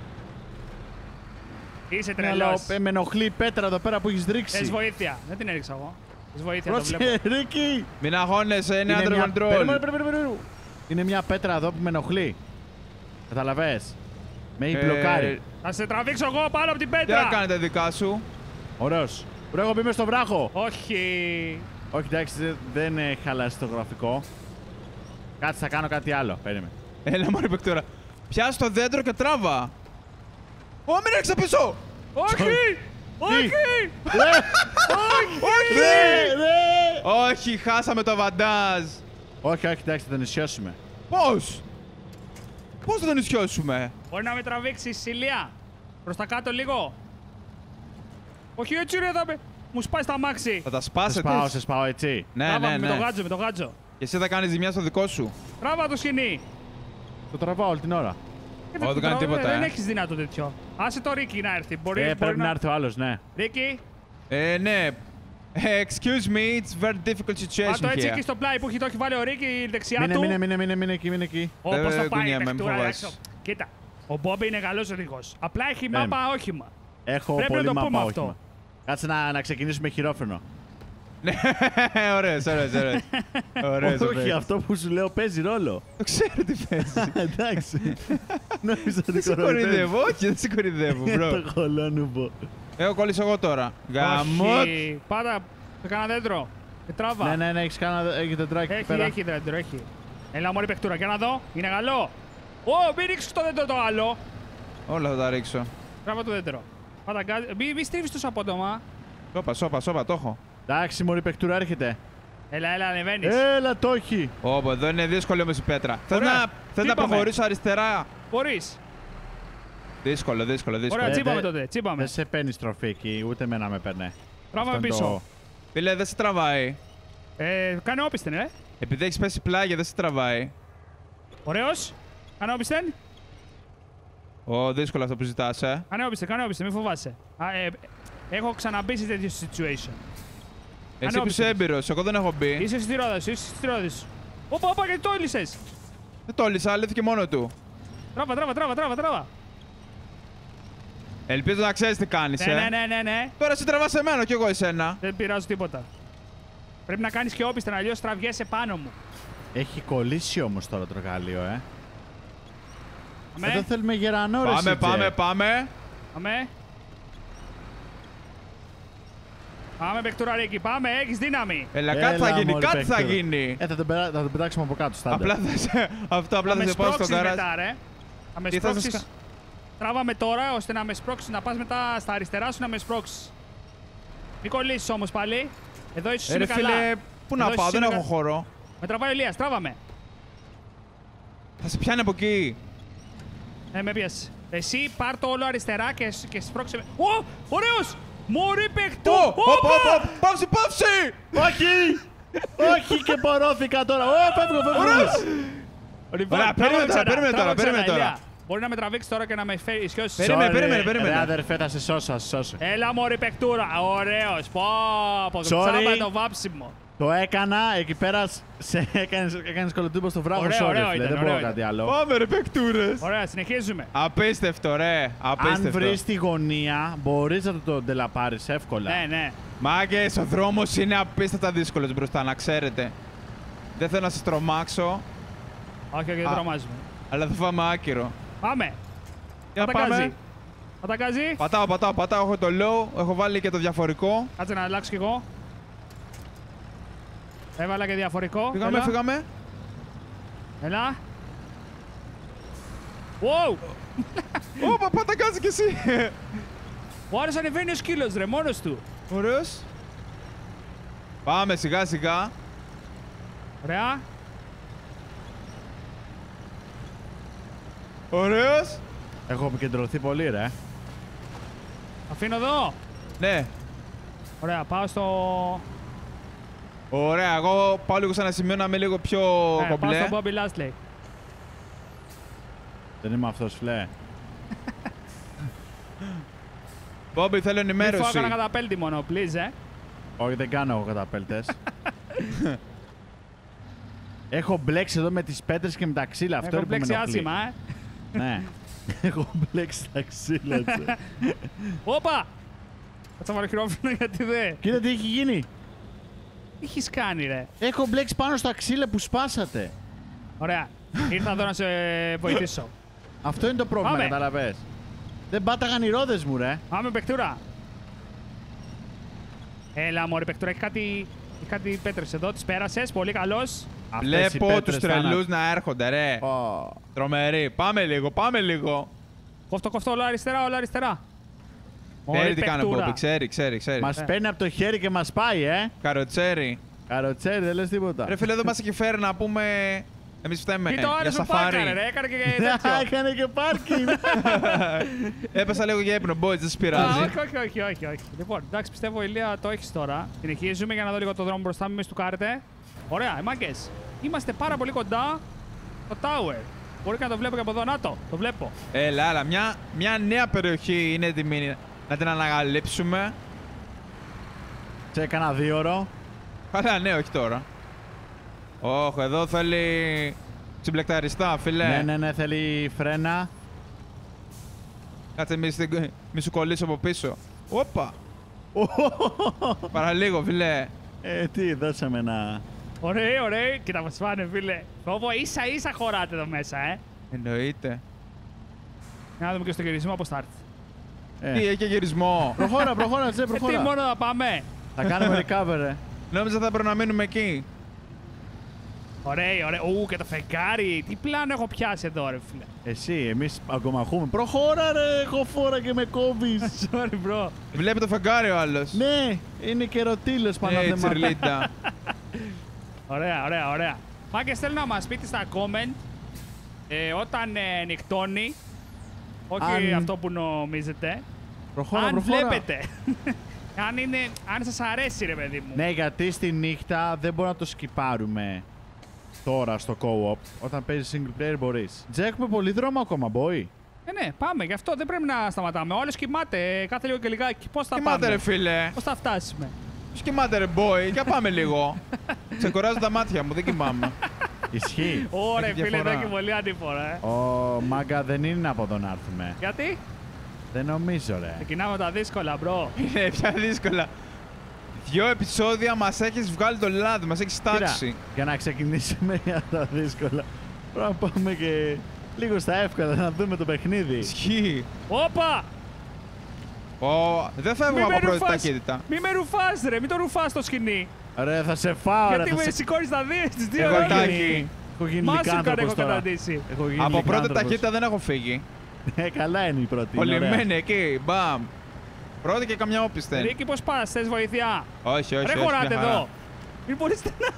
Είσαι τρελός. Με ενοχλεί η πέτρα εδώ πέρα που έχεις Θες ρίξει. βοήθεια. Δεν την έριξα εγώ. Θες βοήθεια, το βλέπω. Πρόσεχε, Ρίκη. Μην αγχώνεσαι, είναι under control. Περίμενε. Είναι μια πέτρα εδώ που με ενοχλεί. Καταλαβες. Με έχει μπλοκάρει. Θα σε τραβήξω εγώ πάνω από την Τι πέτρα. θα κάνετε δικά σου. Ωραίος. Μπρο, έχω μπει μες στο βράχο. Όχι. Όχι, εντάξει, δεν έχει χαλάσει το γραφικό. Κάτσε, θα κάνω κάτι άλλο. Περίμενε. Έλα, μωρή παικτούρα. Πιάσ' το δέντρο και τράβα. Ω, μην έρχεσαι πίσω. Όχι. Όχι. Όχι, χάσαμε το βαντάζ. Όχι, εντάξει, θα τον ισιώσουμε. Πώς. Πώς θα τον ισιώσουμε. Μπορεί να με τραβήξει Σιλία. Προς τα κάτω λίγο. Όχι έτσι ρε, μου σπάει στα μάξι. Θα τα σπάσετε. Σε σπάω έτσι. Ναι, Τράβα ναι, με ναι. το γάτζο, με το γάτζο. Και εσύ θα κάνεις ζημιά στο δικό σου. Τράβα το σκηνή. Το τραβάω όλη την ώρα. Δεν κάνει τίποτα, Δεν ε. έχεις δυνατό τέτοιο. Άσε το Ρίκι να έρθει. Μπορεί Πρέπει να έρθει ο άλλος, ναι. Ρίκι, Ναι. Excuse me, it's very difficult situation το έτσι here. εκεί στο πλάι που το έχει βάλει ο Ρίκι η δεξιά του. Μείνε εκεί. Όπως θα πάει η κουνιέμαι, μη παιχτούρα. φοβάσαι. έξω. Κοίτα, ο Μπόμπι είναι καλός οδηγός. Απλά έχει Ναι. μάπα όχημα. Έχω Πρέπει πολύ να το πούμε μάπα αυτό. όχημα. Κάτσε να ξεκινήσουμε χειρόφρενο. Ωραίος. Ωραίος. Όχι, αυτό που σου λέω παίζει ρόλο. Το ξέρω τι παίζει. Εντάξει. Νόμιζα ότι Δεν σε κορυδεύω, όχι, δεν σε κορυδεύω, bro. Το κολόνουμπο. Έχω κολλήσει εγώ τώρα. Γαμότ. Όχι, Πάτα, σε κάνα δέντρο. Και τράβα. Ναι, έχει τετράκι εκεί πέρα. Έχει δέντρο, έχει. Έλα μόλι παιχτούρα, για να δω. Είναι καλό. Μην ρίξεις το δέντρο το άλλο. Όλα θα τα ρίξω. Τράβα το δέντρο. Πάτα, μη στρίβεις τόσο απότομα. Σόπα, το έχω. Εντάξει, μωρή παιχτούρα έρχεται. Έλα, ανεβαίνεις. Έλα, το έχει. Ωπα, εδώ είναι δύσκολη όμως η πέτρα. Θες Ωραία. να Τσίπαμε. προχωρήσω αριστερά. Μπορείς. Δύσκολο. Ωραία, Ε, τσίπαμε δε- τότε, τσίπαμε. Δεν σε παίρνει στροφή εκεί, ούτε εμένα με παίρνε. Τράβαμε Αυτό είναι πίσω. Φίλε, δεν σε τραβάει. Κάνε όπισθεν, Επειδή έχεις πέσει πλάγια, δεν σε τραβάει. Ωραίος. Κάνε όπισθεν. Δύσκολο αυτό που ζητάς, Κάνε όπισθεν, μην φοβάσαι. Έχω ξαναμπεί σε τέτοιο situation. Εσύ που είσαι έμπειρος, εγώ δεν έχω μπει. Είσαι στη ρόδα σου, Όπα, γιατί το έλυσες. Δεν το έλυσα, λύθηκε μόνο του. Τράβα. Ελπίζω να ξέρεις τι κάνεις, Ναι. Τώρα σε τραβάς εμένα κι εγώ εσένα. Δεν πειράζω τίποτα. Πρέπει να κάνεις και όπισθεν, αλλιώς τραβιέσαι πάνω μου. Έχει κολλήσει όμως τώρα το εργαλείο, Αμέ, Εδώ θέλουμε γερανό, ρε Πάμε. αμέ. Πάμε, παιχτούρα Ρίκη, πάμε, έχεις δύναμη. Έλα, κάτι θα γίνει, κάτι θα γίνει. Θα τον πετάξουμε από κάτω, στάντα. Απλά θα Θα με σε πάω στο σπρώξεις γκαράζ. μετά, ρε. Θα με Τι θα σπρώξεις. σας Τράβαμε τώρα, ώστε να με σπρώξεις, να πας μετά στα αριστερά σου να με σπρώξεις. Μην κολλήσεις όμως πάλι. Εδώ ίσως Ρε είμαι καλά. φίλε, πού να Εδώ πάω, ίσως δεν είμαι έχω χώρο. Με τραβάει ο Ηλίας, τράβαμε. Θα σε πιάνει από εκεί. Με πιάσε. Εσύ πάρ' το όλο αριστερά και σπρώξε με. Ωραίος! Μωρή παιχτού! Παύση! Όχι και μπορώθηκα τώρα. Φεύγω. Ωραία, περίμενε τώρα. Μπορεί να με τραβήξει τώρα και να με φέρει ισιώσει. Περίμενε. Ρε αδερφέ, θα σε σώσω. Έλα μωρή παιχτούρα. Ωραίος. Πω. Τσάμπα το βάψιμο. Το έκανα, εκεί πέρα έκανες κολοτούμπο στο βράχο. Ωραίο, ωραίο φίλε, ήταν, δεν ωραίο μπορώ κάτι άλλο. Πάμε ρε παικτούρες. Ωραία, συνεχίζουμε. Απίστευτο ρε, Αν απίστευτο. βρεις τη γωνία, μπορείς να το ντελαπάρεις εύκολα. Ναι. Μάγκες, ο δρόμος είναι απίστευτα δύσκολος μπροστά, να ξέρετε. Δεν θέλω να σας τρομάξω, Όχι, δεν τρομάζουμε. αλλά θα φάμε άκυρο. Πάμε. Για πάμε. Πατακάζει. Πατάω, έχω το low, έχω βάλει και το διαφορικό. Κάτσε να αλλάξω κι εγώ. Έβαλα και διαφορικό. Φύγαμε. Έλα. Wow! Ωπα, πατακάζει κι εσύ. Μου άρεσε να ανεβαίνει ο σκύλος ρε, μόνος του. Ωραίος. Πάμε σιγά σιγά. Ωραία. Ωραίος. Έχω επικεντρωθεί πολύ, ρε. Αφήνω εδώ. Ναι. Ωραία, πάω στο... Ωραία, εγώ πάω λίγο σε ένα σημείο να είμαι λίγο πιο Πάω κομπλέ. στον Bobby Lashley. Δεν είμαι αυτός, φιλέ. Bobby, θέλω Μη ενημέρωση. φάω κανένα καταπέλτη μόνο, please, Όχι, δεν κάνω εγώ καταπέλτες. Έχω μπλέξει εδώ με τις πέτρες και με τα ξύλα. Αυτό Έχω είναι που με μπλέξει ενοχλεί. άσχημα, Ναι. Έχω μπλέξει τα ξύλα. τσε. Όπα! Θα τσαβάλω χειρόφρονο γιατί δεν. Κοίτα τι έχει γίνει. Τι έχεις κάνει, ρε. Έχω μπλέξει πάνω στα ξύλα που σπάσατε. Ωραία. Ήρθα εδώ να σε βοηθήσω. Αυτό είναι το πρόβλημα, Πάμε. καταλαβες. Δεν πάταγαν οι ρόδες μου, ρε. Πάμε, παικτούρα. Έλα, μωρή, παικτούρα. Έχει κάτι πέτρες εδώ. Τις πέρασες. Πολύ καλός. Αυτές οι Βλέπω πέτρες τους θα είναι- τρελούς να έρχονται, ρε. Ω. Τρομερή. Πάμε λίγο, πάμε λίγο. Κόφτω, όλα αριστερά, όλα αριστερά. Ξέρει τι κάνει ο παικτούρα. Bobby, ξέρει. Μας παίρνει από το χέρι και μας πάει, Καροτσέρι. Καροτσέρι, δεν λες τίποτα. Ρε φίλε, εδώ μας έχει φέρει να πούμε. Εμείς φταίμε. Κοίτα, ο Για Άρης μου σαφάρι. πάρκαρε, ρε. Έκανε και τέτοιο. Έκανε και πάρκινγκ. Έπεσα λίγο για ύπνο, boys, δεν σου Α, πειράζει. όχι. Λοιπόν, εντάξει, πιστεύω Ηλία το έχεις τώρα. Συνεχίζουμε για να δω λίγο το δρόμο μπροστά μου, μη του κάρτε. Ωραία, μάγκες. Είμαστε πάρα πολύ κοντά στο tower. Μπορεί και να το βλέπω και από εδώ. Να το βλέπω. Έλα, μια νέα περιοχή είναι έτοιμη να την ανακαλύψουμε. Σε κάνα 2 ώρο. Καλά, ναι, όχι τώρα. Όχι, εδώ θέλει συμπλεκταριστά, φίλε. Ναι, θέλει φρένα. Κάτσε μη σου κολλήσω από πίσω. Όπα! Παραλίγο, φίλε. Τι, δώσαμε ένα... Ωραία. Κοίτα μας φάνε, φίλε. Φόβο, ίσα χωράτε εδώ μέσα, Εννοείται. Για να δούμε και στο γυρισμό πώς θα έρθει. Τι, έχει γυρισμό. Προχώρα, Τζε, Τι προχώρα. μόνο να πάμε. Θα κάνουμε recover, ρε. Νόμιζα θα πρέπει να μείνουμε εκεί. Ωραία. Και το φεγγάρι. Τι πλάνο έχω πιάσει εδώ, ρε φίλε. Εσύ, εμείς αγκομαχούμε. Προχώρα, ρε, έχω φόρα και με κόβεις. Sorry, bro. Βλέπει το φεγγάρι ο άλλος. Ναι, είναι και ρωτήλες πάνω από τσιρλίτα. Ωραία. Μάγκες, θέλω να μας πείτε στα comment όταν νυχτώνει. Όχι αυτό που νομίζετε. Προχώρα, αν προχώρα. βλέπετε. αν σας αρέσει, ρε παιδί μου. Ναι, γιατί στη νύχτα δεν μπορούμε να το σκυπάρουμε τώρα στο co-op. Όταν παίζει single player μπορείς. Τζε, έχουμε πολύ δρόμο ακόμα, boy. Ναι, πάμε. Γι' αυτό δεν πρέπει να σταματάμε. Ο άλλος κοιμάται κάθε λίγο και λιγάκι. Πώς θα Κοιμάται, πάμε. ρε φίλε. Πώς θα φτάσουμε. Ποιος κοιμάται, ρε boy. Για πάμε λίγο. Ξεκουράζω τα μάτια μου, δεν κοιμάμαι. Ισχύει. Ωραία, Έχει φίλε, διαφορά. εδώ έχει πολύ αντίφορα. Ο μάγκα δεν είναι από εδώ να έρθουμε. Γιατί? Δεν νομίζω, ρε. Ξεκινάμε τα δύσκολα, bro. Είναι πια δύσκολα. 2 επεισόδια μας έχεις βγάλει το λάδι, μας έχεις τάξει. Κοίτα, για να ξεκινήσουμε για τα δύσκολα, πρέπει να πάμε και λίγο στα εύκολα να δούμε το παιχνίδι. Ισχύει. Όπα! Δεν φεύγουμε από πρώτη ταχύτητα. Μη με ρουφάς, ρε. Μην το ρουφάς στο σκηνή. Ρε, θα σε φάω, ρε. Γιατί θα με σε... σηκώνεις στις δύο Εγώ ώρες. τάκι. Έχω γίνει Μάσουκαν λυκάνθρωπος έχω τώρα. καταντήσει. Έχω γίνει Από πρώτη λυκάνθρωπος. ταχύτητα δεν έχω φύγει. Καλά είναι η πρώτη. είναι ωραία. Κολλημένη εκεί, μπαμ. Πρώτη και καμιά όπισθεν. Ρίκη, πώς πας, θες βοήθεια. Όχι, όχι. Ρε όχι, χωράτε μια χαρά. εδώ. Μην μπορείς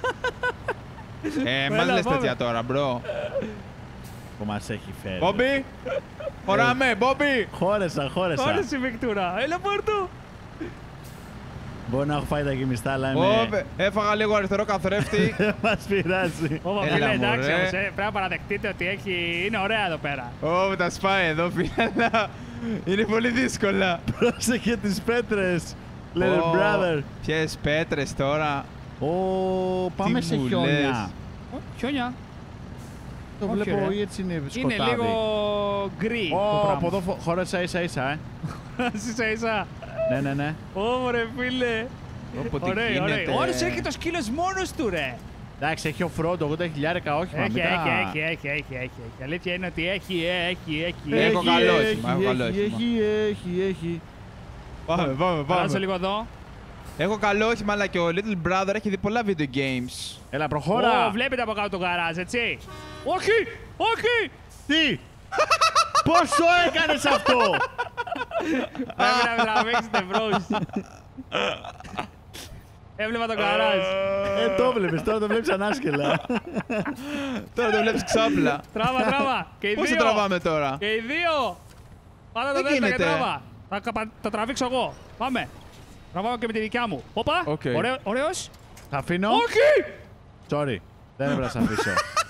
να... Μας Έλα, λες πάμε. τέτοια τώρα, μπρο. Που μας έχει φέρει. Μπόμπι! Χωράμε, Μπόμπι! Χώρεσα. Όλες η Βικτούρα. Έλα, πάρτο. Μπορεί να έχω φάει τα γεμιστά, αλλά είμαι... Μπόμπι! Έφαγα λίγο αριστερό καθρέφτη. Δεν μας πειράζει. Ω, Έλα, φίλε, εντάξει, μωρέ. όμως, πρέπει να παραδεχτείτε ότι είναι ωραία εδώ πέρα. Ω, τα σπάει εδώ, φίλε. Είναι πολύ δύσκολα. Πρόσεχε τις πέτρες. Little brother. Ποιες πέτρες τώρα. Πάμε Τι σε μου χιόνια. λες. Χιόνια. Το Όχι, βλέπω ρε. ή έτσι είναι σκοτάδι. Είναι λίγο γκρι το Από πράγμα. εδώ χώρασα ίσα-ίσα, Ίσα-ίσα. Ναι. Ωρε, φίλε. Όποτε τι Ωραία. γίνεται. Ωρες, έρχεται ο σκύλος μόνος του, ρε. Εντάξει, έχει off-road 80.000 όχι, μα μετά. Έχει. Αλήθεια είναι ότι έχει. Έχω καλό όχημα, έχω καλό όχημα. Έχει. Πάμε. Παράσω λίγο εδώ. Έχω καλό όχημα, αλλά και ο Little Brother έχει δει πολλά video games. Έλα, προχώρα. Βλέπετε από κάτω το γκαράζ, έτσι. Όχι. Τι! Πώς το έκανες αυτό! Πρέπει να τραβήξετε, bros. Έβλεπα το γκαράζ. Το βλέπεις, τώρα το βλέπεις ανάσκελα. Τώρα το βλέπεις ξάπλα. Τράβα. Και οι Πώς το δύο. τραβάμε τώρα. Και οι δύο. Πάτα το Δεν δέλτα και γίνεται. τράβα. Θα τραβήξω εγώ. Πάμε. Τραβάω και με τη δικιά μου. Όπα. Οκ. Ωραίος. Θα αφήνω. Όχι! Sorry. Δεν έπρεπε να σε αφήσω.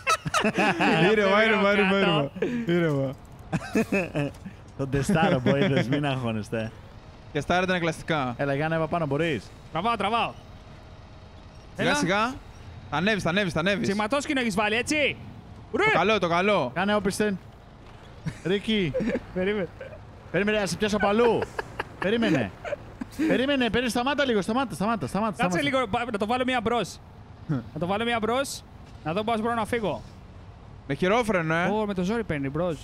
Ήρεμα. Τον τεστάρω, μπορείτε, μην αγχώνεστε. Και στάρετε ανακλαστικά. Έλα, για ανέβα πάνω, μπορείς. Τραβάω. Σιγά σιγά. Θα ανέβεις. Σιγματόσκηνο έχεις βάλει, έτσι. Το καλό. Κάνε όπισθεν. Ρίκι. Περίμενε. Να σε πιάσω από αλλού. Περίμενε, σταμάτα λίγο, σταμάτα. Κάτσε λίγο, να το βάλω μία μπρος. Να δω πώς μπορώ να φύγω. Με χειρόφρενο, Με το ζόρι παίρνει μπρος.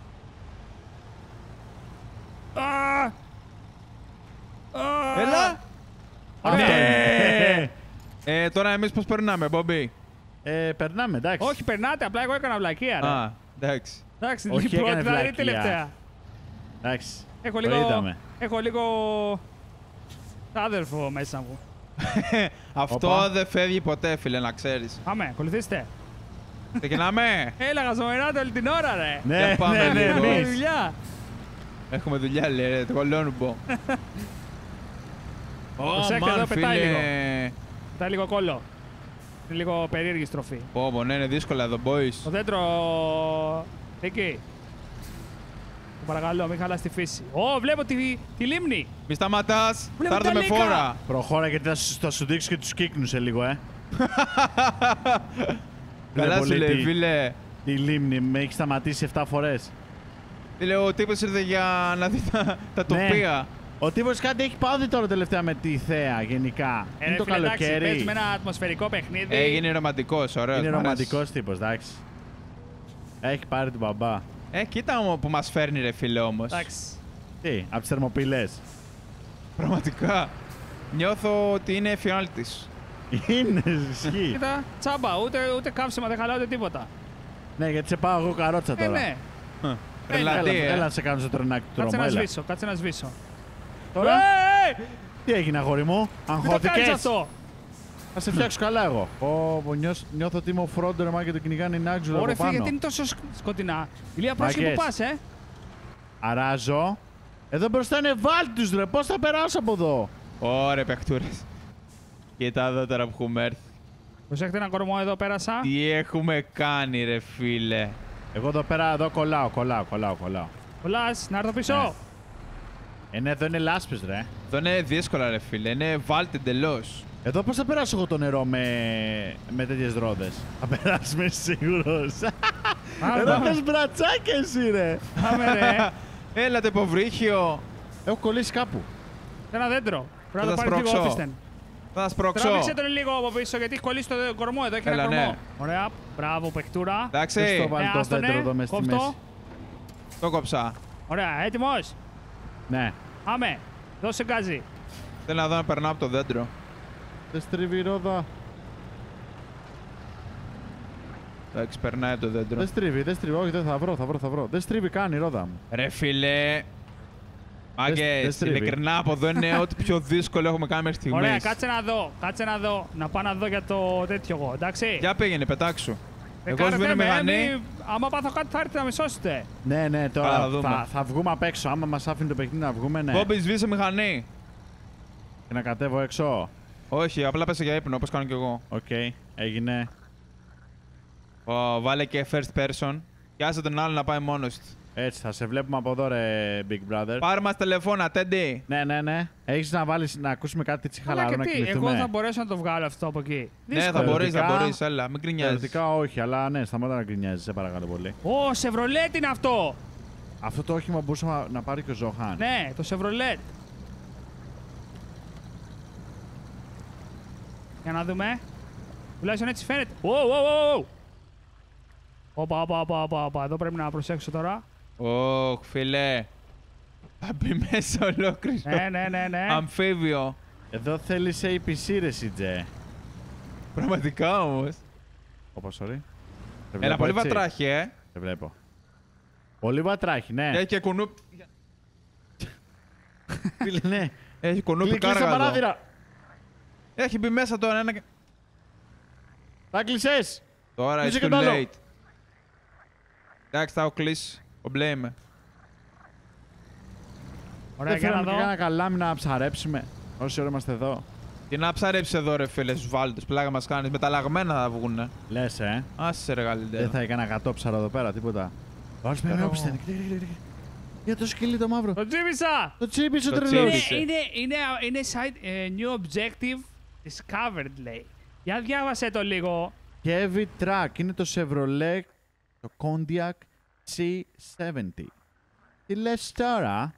Έλα. Ναι. Τώρα εμείς πώς περνάμε, Μπομπί. Περνάμε, εντάξει. Όχι, περνάτε, απλά εγώ έκανα βλακεία, ρε. Α, εντάξει. Εντάξει, Όχι, την πρώτη έκανε δηλαδή βλακεία. τελευταία. Εντάξει. Έχω λίγο άδερφο μέσα μου. Αυτό δεν φεύγει ποτέ, φίλε, να ξέρεις. Πάμε, ακολουθήστε. Ξεκινάμε. Έλα, γαζομεράτε όλη την ώρα, ρε. Ναι, πάμε λίγο. Έχουμε εμείς. δουλειά. Έχουμε δουλειά, λέει, ρε, το κολόνουμπο. Προσέχτε, εδώ πετάει λίγο. φίλε. Πετάει λίγο κόλλο. Είναι λίγο περίεργη στροφή. Πω, ναι, είναι δύσκολα εδώ, boys. Το δέντρο... Εκεί. Το παρακαλώ, μην χαλάς τη φύση. Βλέπω τη λίμνη. Μη σταματάς, Βλέπω θα έρθω τα με λύκα. φόρα. Προχώρα γιατί θα σου δείξω και τους κύκνους σε λίγο, Καλά σου πολύ λέει, φίλε. Τη λίμνη με έχει σταματήσει 7 φορές. Φίλε, ο τύπος ήρθε για να δει τα τοπία. Ο τύπος κάτι έχει πάθει τώρα τελευταία με τη θέα γενικά. Είναι το καλοκαίρι. Παίζουμε ένα ατμοσφαιρικό παιχνίδι. Έγινε ρομαντικός, ωραίος. Είναι μ' αρέσει. ρομαντικός τύπος, εντάξει. Έχει πάρει τον μπαμπά. Κοίτα μου που μας φέρνει, ρε φίλε, όμως. Εντάξει. Τι, από τις θερμοπύλες. Πραγματικά. Νιώθω ότι είναι εφιάλτης. Είναι, ισχύει. Κοίτα, τσάμπα, ούτε καύσιμα δεν χαλάω ούτε τίποτα. Ναι, γιατί σε πάω εγώ καρότσα τώρα. Ναι. Ρελατή, Έλα να σε κάνω στο τρενάκι του Κάτσε τρόμου, να έλα. σβήσω, κάτσε να σβήσω. Τώρα, τι έγινε αγόρι μου, Τι το κάνεις αγχώθηκες. αυτό. Θα σε φτιάξω καλά εγώ. Νιώθω ότι είμαι ο Φρόντο, ρε μα και το κυνηγάνε οι Νάξουλα από Ωραία, φίλε, πάνω. γιατί είναι τόσο σκοτεινά. Ηλία, πρόσεχε που Μάγκες. πας, Αράζω. Εδώ μπροστά είναι βάλτους ρε, πώς θα περάσω από εδώ. Ωραία, παιχτούρες. Κοίτα εδώ τώρα που έχουμε έρθει. Προσέχετε ένα κορμό εδώ πέρασα. Τι έχουμε κάνει, ρε φίλε. Εγώ εδώ πέρα, εδώ κολλάω. Κολλάς, να έρθω πίσω. Ναι, εδώ είναι λάσπες ρε. Αυτό είναι δύσκολο, ρε φίλε. Είναι βάλτε εντελώς. Εδώ πώς θα περάσω εγώ το νερό με τέτοιες ρόδες. Θα περάσουμε σίγουρος. Εδώ θες μπρατσάκια εσύ ρε. Πάμε, ρε. Έλα το υποβρύχιο. Έχω κολλήσει κάπου. Ένα δέντρο. Πρέπει να Θα το πάρεις λίγο σπρώξω. όφιστεν. Θα σπρώξω. Τράβηξε τον λίγο από πίσω γιατί έχει κολλήσει το κορμό εδώ. Έχει ένα Έλα, κορμό. ναι. Ωραία, μπράβο, παιχτούρα. Θες το Εντάξει, βάλει το άστο, δέντρο ναι. εδώ μες στη Κόφτω. μέση. το κόψα. Ωραία, έτοιμος. Ναι. Πάμε. Δώσε γκάζι. Θέλω να δω να περνάω από το δέντρο. Δεν στρίβει η ρόδα. Εντάξει, περνάει το δέντρο. Δεν στρίβει. Όχι, δεν θα βρω. Δεν στρίβει καν η ρόδα μου. Ρε φίλε. δεν Μάγκες, στρίβει. ειλικρινά από εδώ είναι ό,τι πιο δύσκολο έχουμε κάνει μέχρι στιγμής. Ωραία, κάτσε να δω. Να πάω να δω για το τέτοιο εγώ, εντάξει. Για πήγαινε, πετάξου. Εγώ Κάνετε σβήνω με, μηχανή. άμα πάθω κάτι θα έρθετε να με σώσετε. Ναι, Καλά, τώρα θα δούμε. θα βγούμε απ' έξω. Άμα μας άφηνε το παιχνίδι να βγούμε, ναι. Μπόμπι, σβήσε μηχανή. Και να κατέβω έξω. Όχι, απλά πέσε για ύπνο, όπως κάνω κι εγώ. Οκ, έγινε. Βάλε και first person. Και άσε τον άλλο να πάει μόνος του. Έτσι, θα σε βλέπουμε από εδώ, ρε Big Brother. Πάρε μας τηλεφώνα, Τέντι. Ναι. Έχεις να βάλεις, να ακούσουμε κάτι έτσι Αλλά χαλαρό και να τι, κοιμηθούμε. εγώ θα μπορέσω να το βγάλω αυτό από εκεί. Ναι, θα Δύσκολο. μπορείς, Θεωρητικά- έλα, μην γκρινιάζεις. Θεωρητικά όχι, αλλά ναι, σταμάτα να γκρινιάζεις, σε παρακαλώ πολύ. Ω, Chevrolet είναι αυτό. Αυτό το όχημα μπορούσε να πάρει και ο Ζωχάν. Ναι, το Chevrolet. Για να δούμε. Τουλάχιστον έτσι φαίνεται. Όπα, εδώ πρέπει να προσέξω τώρα. Ωχ, φίλε. Θα μπει μέσα ολόκληρο. Ναι. Αμφίβιο. Εδώ θέλεις APC ρε CJ. Πραγματικά όμως. Όπα, sorry. Σε Ένα βλέπω πολύ έτσι. βατράχι, Σε βλέπω. Πολύ βατράχι, ναι. Έχει και κουνούπι. Φίλε, ναι. Έχει κουνούπι Κλείσε τα κάργα εδώ. παράθυρα. Έχει μπει μέσα τώρα ένα. Τα κλεισες. Τώρα Κλείσε it's και too το άλλο. late. Εντάξει, θα έχω κλείσει. Κομπλέ είμαι. Ωραία, Δεν για να φέραμε και δω. κάνα καλάμι να ψαρέψουμε. Όση ώρα είμαστε εδώ. Τι να ψαρέψεις εδώ, ρε φίλε, στους βάλτους. Πλάκα μας κάνεις. Μεταλλαγμένα θα βγουνε. Λες, Άσε ρε καλύτερα. Δεν θα έκανα γατόψαρο εδώ πέρα, τίποτα. Βάλεις με όπισθεν. Για το σκυλί το μαύρο. Το τσίπησα! Το τσίπησε ο Το τρελός. τσίπησε. Είναι side, new objective discovered, λέει. Για διάβασε το λίγο. Heavy Track. Είναι το Chevrolet, το Kodiaq C70. Τι λες τώρα?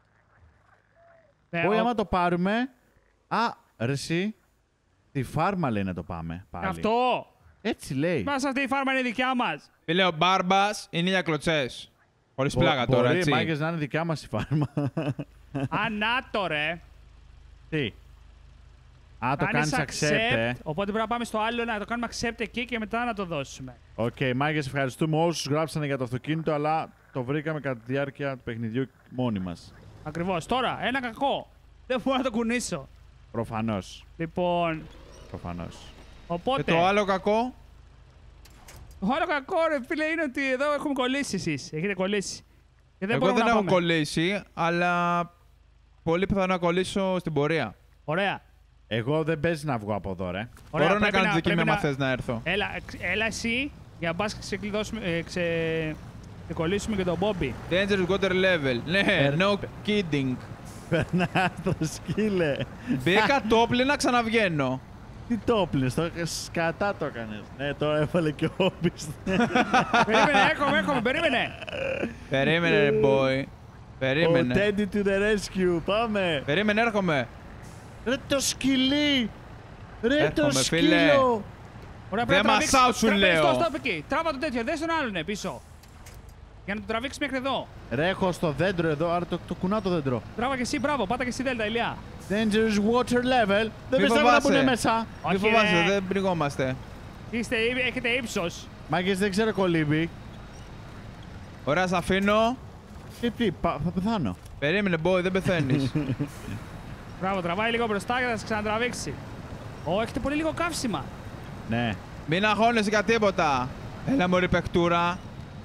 Όχι, άμα το πάρουμε... Α, ρε εσύ. Τη φάρμα λέει να το πάμε πάλι. Αυτό! Έτσι λέει. Μας αυτή η φάρμα είναι δικιά μας. Φίλε, ο Μπάρμπας είναι για κλωτσές. Χωρίς πλάκα τώρα, Μπορεί, έτσι. μάγκες, να είναι δικιά μας η φάρμα. Ανάτο, ρε. Τι. Α, το κάνεις accept, Οπότε πρέπει να πάμε στο άλλο να το κάνουμε accept εκεί και μετά να το δώσουμε. Οκ, μάγκες, ευχαριστούμε όσους γράψανε για το αυτοκίνητο, αλλά το βρήκαμε κατά τη διάρκεια του παιχνιδιού μόνοι μας. Ακριβώς. Τώρα, ένα κακό. Δεν μπορώ να το κουνήσω. Προφανώς. Λοιπόν, Προφανώς. οπότε... Και το άλλο κακό. Το άλλο κακό, ρε φίλε, είναι ότι εδώ έχουμε κολλήσει εσείς. Έχετε κολλήσει. Και Εγώ μπορούμε δεν να έχω πούμε. κολλήσει, αλλά πολύ πιθανό να κολλήσω στην πορεία. Ωραία. Εγώ δεν παίζει να βγω από εδώ, ρε. Ωραία, Μπορώ να πρέπει κάνω τη δοκιμή πρέπει άμα θες να έρθω. Έλα εσύ, για να πας ξεκλειδώσουμε, ξεκολλήσουμε και τον Bobby. Dangerous water level. Ναι, no kidding. Περνά το σκύλε. Μπήκα τόπλη να ξαναβγαίνω. Τι το πλύνες, το σκατά το έκανες. Ναι, τώρα έβαλε και ο Όπις. Περίμενε, έρχομαι, περίμενε. Περίμενε, ρε boy. Ο Περίμενε. Teddy to the rescue, πάμε. Περίμενε, έρχομαι. Ρε το σκυλί. Ρε το Έρχομαι, φίλε. σκύλο. Ωραία, Δεν μασάω, σου λέω. Στοπ εκεί. Τράβα το τέτοιο, δες τον άλλον πίσω. Για να το τραβήξει μέχρι εδώ. Ρε έχω στο δέντρο εδώ, άρα το κουνάω το δέντρο. Τράβα και εσύ, μπράβο, πάτα και εσύ Δέλτα, Ηλιά. Dangerous water level. Δεν Μη πιστεύω να φοβάσαι. πούνε μέσα. Μη Όχι, φοβάσαι, ρε. δεν πνιγόμαστε. Έχετε ύψος. Μάγκες δεν ξέρω κολύμπι. Ωραία, σ' αφήνω. Και τι, θα πεθάνω. Περίμενε, boy, δεν πεθαίνεις. Μπράβο, τραβάει λίγο μπροστά και θα σε ξανατραβήξει. Έχετε πολύ λίγο καύσιμα. Ναι. Μην αγχώνεσαι για τίποτα. Έλα, μωρή παιχτούρα.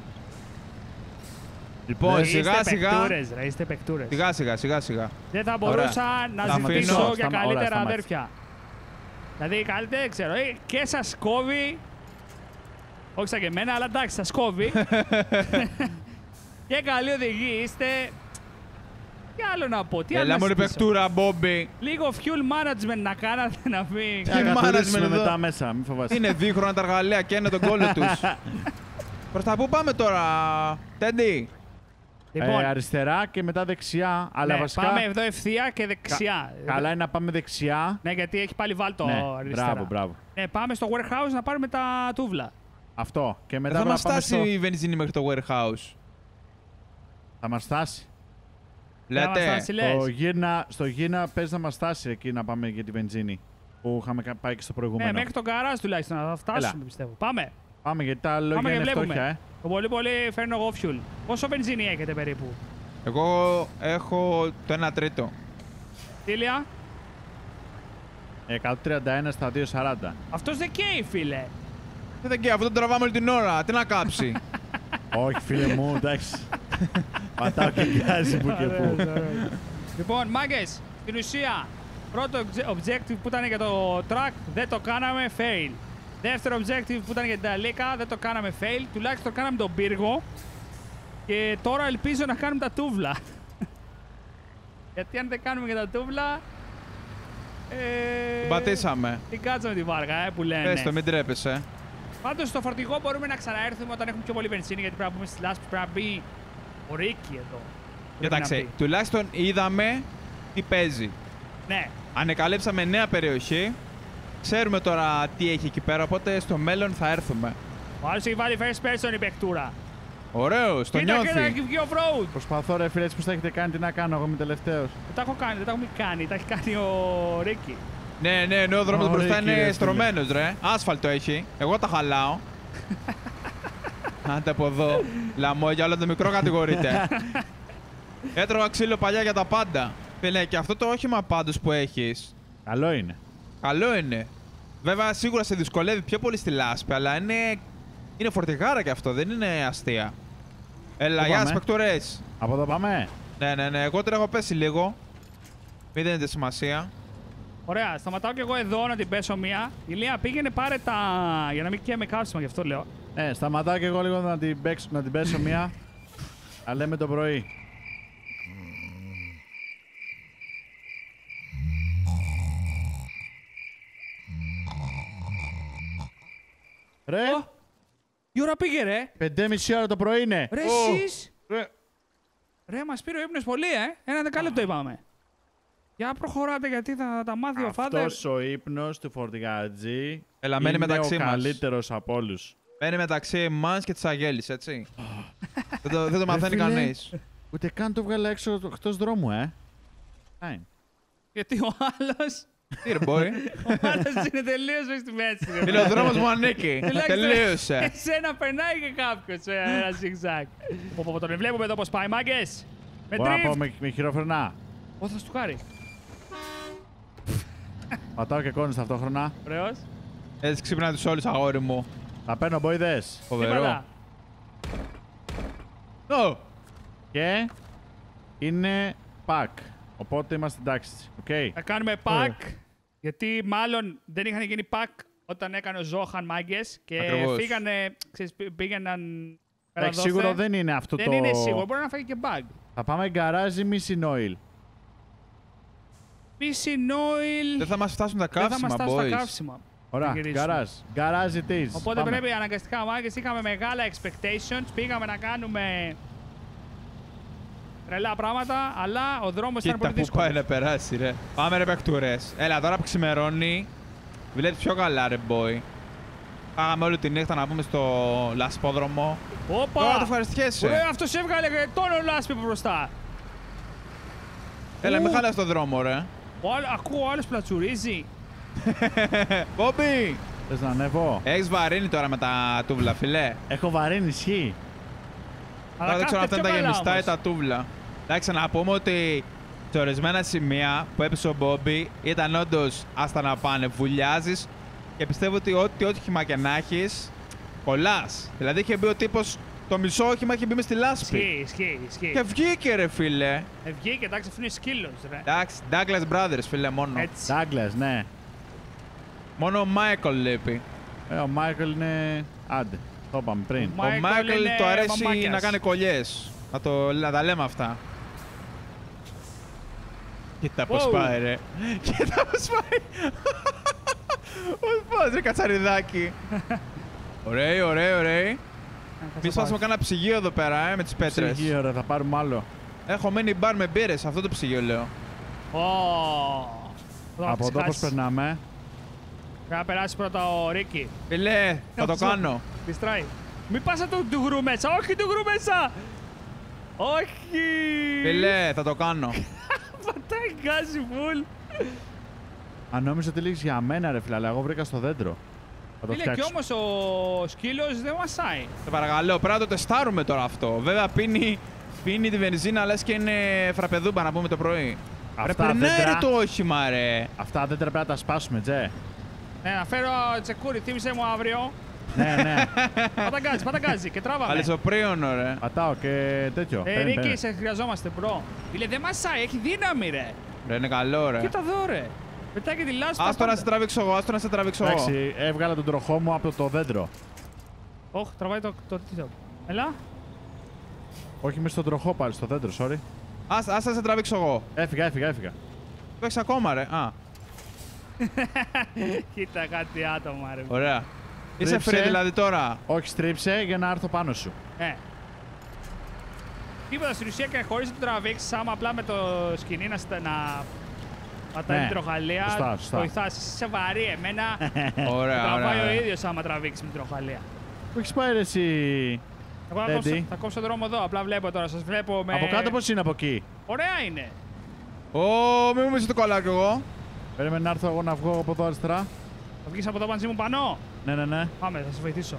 Λοιπόν, σιγά σιγά. Παικτούρες, ρε, είστε παικτούρες. Σιγά σιγά. Δεν θα μπορούσα να Τα ζητήσω αφήνω. για Όλα καλύτερα σταμάτησε. αδέρφια. Δηλαδή, καλύτερα, δεν ξέρω, και σας κόβει. Όχι σαν και εμένα, αλλά εντάξει, σας κόβει. Και καλή οδηγή είστε. Τι άλλο να πω, τι άλλο Έλα, να μωρή ζητήσω. παιχτούρα, Μπόμπι. Λίγο fuel management να κάνατε να μην... Θα καθορίσουμε management εδώ. μετά μέσα, μην φοβάσαι. Είναι δίχρονα τα εργαλεία και είναι τον κόλλο τους. Προς τα πού πάμε τώρα, Τέντι? Λοιπόν, Αριστερά και μετά δεξιά, αλλά ναι, βασικά... πάμε εδώ ευθεία και δεξιά. Καλά είναι να πάμε δεξιά. Ναι, γιατί έχει πάλι βάλτο Ναι, αριστερά. μπράβο. Ναι, πάμε στο warehouse να πάρουμε τα τούβλα. Αυτό. Και μετά Δεν θα μας πρέπει να πάμε φτάσει η βενζίνη μέχρι το warehouse. Θα μας φτάσει. Θα μας Λέτε. φτάσει, λες. Στο γύρνα πες να μας φτάσει εκεί να πάμε για τη βενζίνη. Που είχαμε πάει και στο προηγούμενο. Ναι, μέχρι τον καράζ τουλάχιστον να φτάσουμε, Έλα. πιστεύω. Πάμε. Πάμε γιατί τα λόγια Πάμε και είναι βλέπουμε. φτώχεια, Το πολύ πολύ φέρνω εγώ fuel. Πόσο βενζίνη έχετε περίπου? Εγώ έχω το 1 τρίτο. Τέλεια. 131 στα 240. Αυτός δεν καίει, φίλε. Δεν και αυτό το τραβάμε όλη την ώρα. Τι να κάψει. Όχι φίλε μου, εντάξει. Πατάω και γκάζι που και που. Λοιπόν, μάγκες, στην ουσία, πρώτο objective που ήταν για το track δεν το κάναμε, fail. Δεύτερο objective που ήταν για την ταλίκα δεν το κάναμε, fail. Τουλάχιστον κάναμε τον πύργο. Και τώρα ελπίζω να κάνουμε τα τούβλα. Γιατί αν δεν κάνουμε και τα τούβλα... Την πατήσαμε. Την κάτσαμε τη βάργα, που λένε. Πες το, μην τρέπεσαι. Πάντως στο φορτηγό μπορούμε να ξαναέρθουμε όταν έχουμε πιο πολύ βενζίνη, γιατί πρέπει να πούμε στη λάσπη, πρέπει να μπει ο Ρίκη εδώ. Πρέπει να Κοίταξε, μπει. τουλάχιστον είδαμε τι παίζει. Ναι, Ανεκαλύψαμε νέα περιοχή. Ξέρουμε τώρα τι έχει εκεί πέρα, οπότε στο μέλλον θα έρθουμε. ο άλλος έχει βάλει first person η παιχτούρα. Ωραίος, το Κοίτα, νιώθει. έχει βγει off-road. Προσπαθώ ρε φίλε, έτσι πως τα έχετε κάνει, τι να κάνω, εγώ είμαι τελευταίος. Δεν τα έχω κάνει, δεν τα έχουμε κάνει, τα έχει κάνει ο Ρίκη. Ναι, ναι, ο δρόμος Ωραία, μπροστά κύριε, είναι φίλε. στρωμένος, ρε. Άσφαλτο έχει. Εγώ τα χαλάω. Άντε από εδώ. Λαμόγια, όλο το μικρό κατηγορείται. Έτρωγα ξύλο παλιά για τα πάντα. Φίλε, και αυτό το όχημα πάντως που έχεις, Καλό είναι. καλό είναι. Βέβαια, σίγουρα σε δυσκολεύει πιο πολύ στη λάσπη, αλλά είναι φορτηγάρα και αυτό, δεν είναι αστεία. Έλα, Πού γεια πάμε? σας, παικτορές. Από εδώ πάμε. Ναι, εγώ τώρα έχω πέσει λίγο. Μην δίνετε σημασία. Ωραία, σταματάω και εγώ εδώ να την πέσω μία. Η Λία πήγαινε πάρε τα. Για να μην καίμε καύσιμα, γι' αυτό λέω. Σταματάω και εγώ λίγο να την πέσω μία. Τα λέμε το πρωί. Ρε! Η ώρα πήγε, ρε! 5:30 ώρα το πρωί είναι. Ρε, εσείς! Ρε, μας πήρε ο ύπνος πολύ, 1 δεκάλεπτο είπαμε. Για προχωράτε γιατί θα τα μάθει ο Φάντερ. Αυτός ο ύπνος του φορτηγατζή Έλα, μένει μεταξύ είναι ο μας. καλύτερος από όλους. Μένει μεταξύ εμάς και της Αγέλης, έτσι. δεν το μαθαίνει φίλε. κανείς. Ούτε καν το βγάλα έξω εκτός δρόμου, Γιατί ο άλλος. Τι ρε, μπορεί. Ο άλλος είναι τελείως μέσα στη μέση. Φίλε, ο δρόμος μου ανήκει. Τελείωσε. Εσένα περνάει και κάποιος ένα zigzag. Τον βλέπουμε εδώ πως πάει, μάγκες. Με Μπορώ να τρίφ. πω με χειρόφρενα. Ω, θα σου χάρει. Πατάω και κόνης ταυτόχρονα. Ωραίος. Έτσι ξύπνα τους όλους, αγόρι μου. Θα παίρνω μποίδες. Φοβερό. Τίποτα. Ω, Και είναι pack. Οπότε είμαστε εντάξει. Okay. Θα κάνουμε pack. Γιατί μάλλον δεν είχαν γίνει pack όταν έκανε ο Ζόχαν μάγκες και Ακριβώς. φύγανε, ξέρεις, πήγαιναν πέρα Εντάξει, δόθε. σίγουρο δεν είναι αυτό Δεν το... είναι σίγουρο, μπορεί να φάει και bug. Θα πάμε γκαράζ ή missing oil. Missing oil. δεν θα μας φτάσουν τα Δεν θα μας καύσιμα, φτάσουν τα boys. καύσιμα. Ωραία, Να γυρίσουμε. γκαράζ. Γκαράζ it is. Οπότε Πάμε. πρέπει αναγκαστικά μάγκες, είχαμε μεγάλα expectations, πήγαμε να κάνουμε τρελά πράγματα, αλλά ο δρόμος ήταν Κοίτα πολύ που πάει δύσκολος. να περάσει, ρε. Πάμε ρε παιχτούρες. Έλα, τώρα που ξημερώνει, βλέπεις πιο καλά, ρε boy. Πάγαμε όλη τη νύχτα να πούμε στο λασπόδρομο. Τώρα το Όπα! ευχαριστιέσαι. Ωραία, αυτός έβγαλε τον λάσπη από μπροστά. Έλα, Ου. μην χαλάς το δρόμο, ρε. Ακούω άλλος πλατσουρίζει. Μπόμπι! Θες να ανέβω. Έχεις βαρύνει τώρα με τα τούβλα, φιλέ. Έχω βαρύνει, ισχύει. Τώρα δεν ξέρω αν αυτά είναι τα πιο καλά γεμιστά ή όμως. τα τούβλα. Εντάξει, να πούμε ότι σε ορισμένα σημεία που έπεσε ο Μπόμπι ήταν όντως άστα να πάνε, βουλιάζεις και πιστεύω ότι ό,τι όχημα και να έχεις, κολλάς. Δηλαδή είχε μπει ο τύπος, το μισό όχημα είχε μπει μες στη λάσπη. Ισχύει. Και βγήκε ρε φίλε. Βγήκε, εντάξει, αυτό είναι σκύλος, ρε. Εντάξει, Douglas Brothers φίλε μόνο. Έτσι. Douglas, ναι. Μόνο ο Michael λείπει. Ο Michael είναι... Άντε, το είπαμε πριν. Ο Ο Michael Michael είναι του αρέσει μαμάκιας. να κάνει κολλιές. Να τα λέμε αυτά. Κοίτα πώς Wow. πάει ρε. Κοίτα πώς πάει. Πώς πας ρε κατσαριδάκι. Ωραίοι. Μη σπάσουμε κανένα ψυγείο εδώ πέρα με τις πέτρες. Ψυγείο, ρε, θα πάρουμε άλλο. Έχω μένει μπαρ με μπύρες, αυτό το ψυγείο λέω. Από εδώ πώς περνάμε. Πρέπει να περάσει πρώτα ο Ρίκι. Φίλε, θα το κάνω. Διστράει. Μην πας του γρου μέσα, όχι του γρου μέσα! Όχι! Φίλε, θα το κάνω. Πατάει γκάζι φουλ. Αν νόμιζα ότι λύγεις για μένα, ρε φίλε, αλλά εγώ βρήκα στο δέντρο. Θα το Φίλε, και φτιάξω. όμως ο σκύλος δεν μασάει. Σε παρακαλώ, πρέπει να το τεστάρουμε τώρα αυτό. Βέβαια πίνει τη βενζίνα, λες και είναι φραπεδούμπα να πούμε το πρωί. Ρε, Αυτά περνάει δέντρα- ρε το όχημα, ρε. Αυτά δέντρα πρέπει να τα σπάσουμε, Τζε. Ναι, να φέρω τσεκούρι, θύμισε μου αύριο. Ναι. Παταγκάζει και τράβαμε. Αλυσοπρίωνο, ρε. Πατάω και τέτοιο. Παίρνει, Ρίκη, παίρνει. σε χρειαζόμαστε, μπρο. Φίλε, δεν μασάει, έχει δύναμη, ρε. Ρε, είναι καλό, ρε. Κοίτα εδώ, ρε. Πετάει και τη λάσπη. Άστο να σε τραβήξω εγώ, άστο να σε τραβήξω εγώ. Εντάξει, έβγαλα τον τροχό μου από το δέντρο. Όχ, τραβάει το τίθο. Έλα. Όχι μες στον τροχό πάλι, στο δέντρο, sorry. Άστα να σε τραβήξω εγώ. Έφυγα. Το έχεις ακόμα, ρε. Α, Κοίτα κάτι άτομα, ρε. ωραία. Είσαι Στρίψε. free δηλαδή τώρα. Όχι, στρίψε για να έρθω πάνω σου. Τίποτα στην ουσία και χωρίς να το τραβήξεις, άμα απλά με το σκηνή να πατάει Ναι. την τροχαλία, Σωστά. βοηθάς. Είσαι βαρύ, εμένα Ωραία, τραβάει ο ωραία. ίδιος άμα τραβήξει με την τροχαλία. Πού έχεις πάει ρε εσύ. Εγώ Τέντι. θα κόψω δρόμο εδώ, απλά βλέπω τώρα, σας βλέπω με... Από κάτω πώς είναι από εκεί. Ωραία είναι. Ω, μην μου μισεί το κολλάκι εγώ. Περίμενε να έρθω εγώ να βγω από εδώ αριστερά. Θα βγεις από εδώ μαζί μου πάνω. Ναι. Πάμε, θα σας βοηθήσω.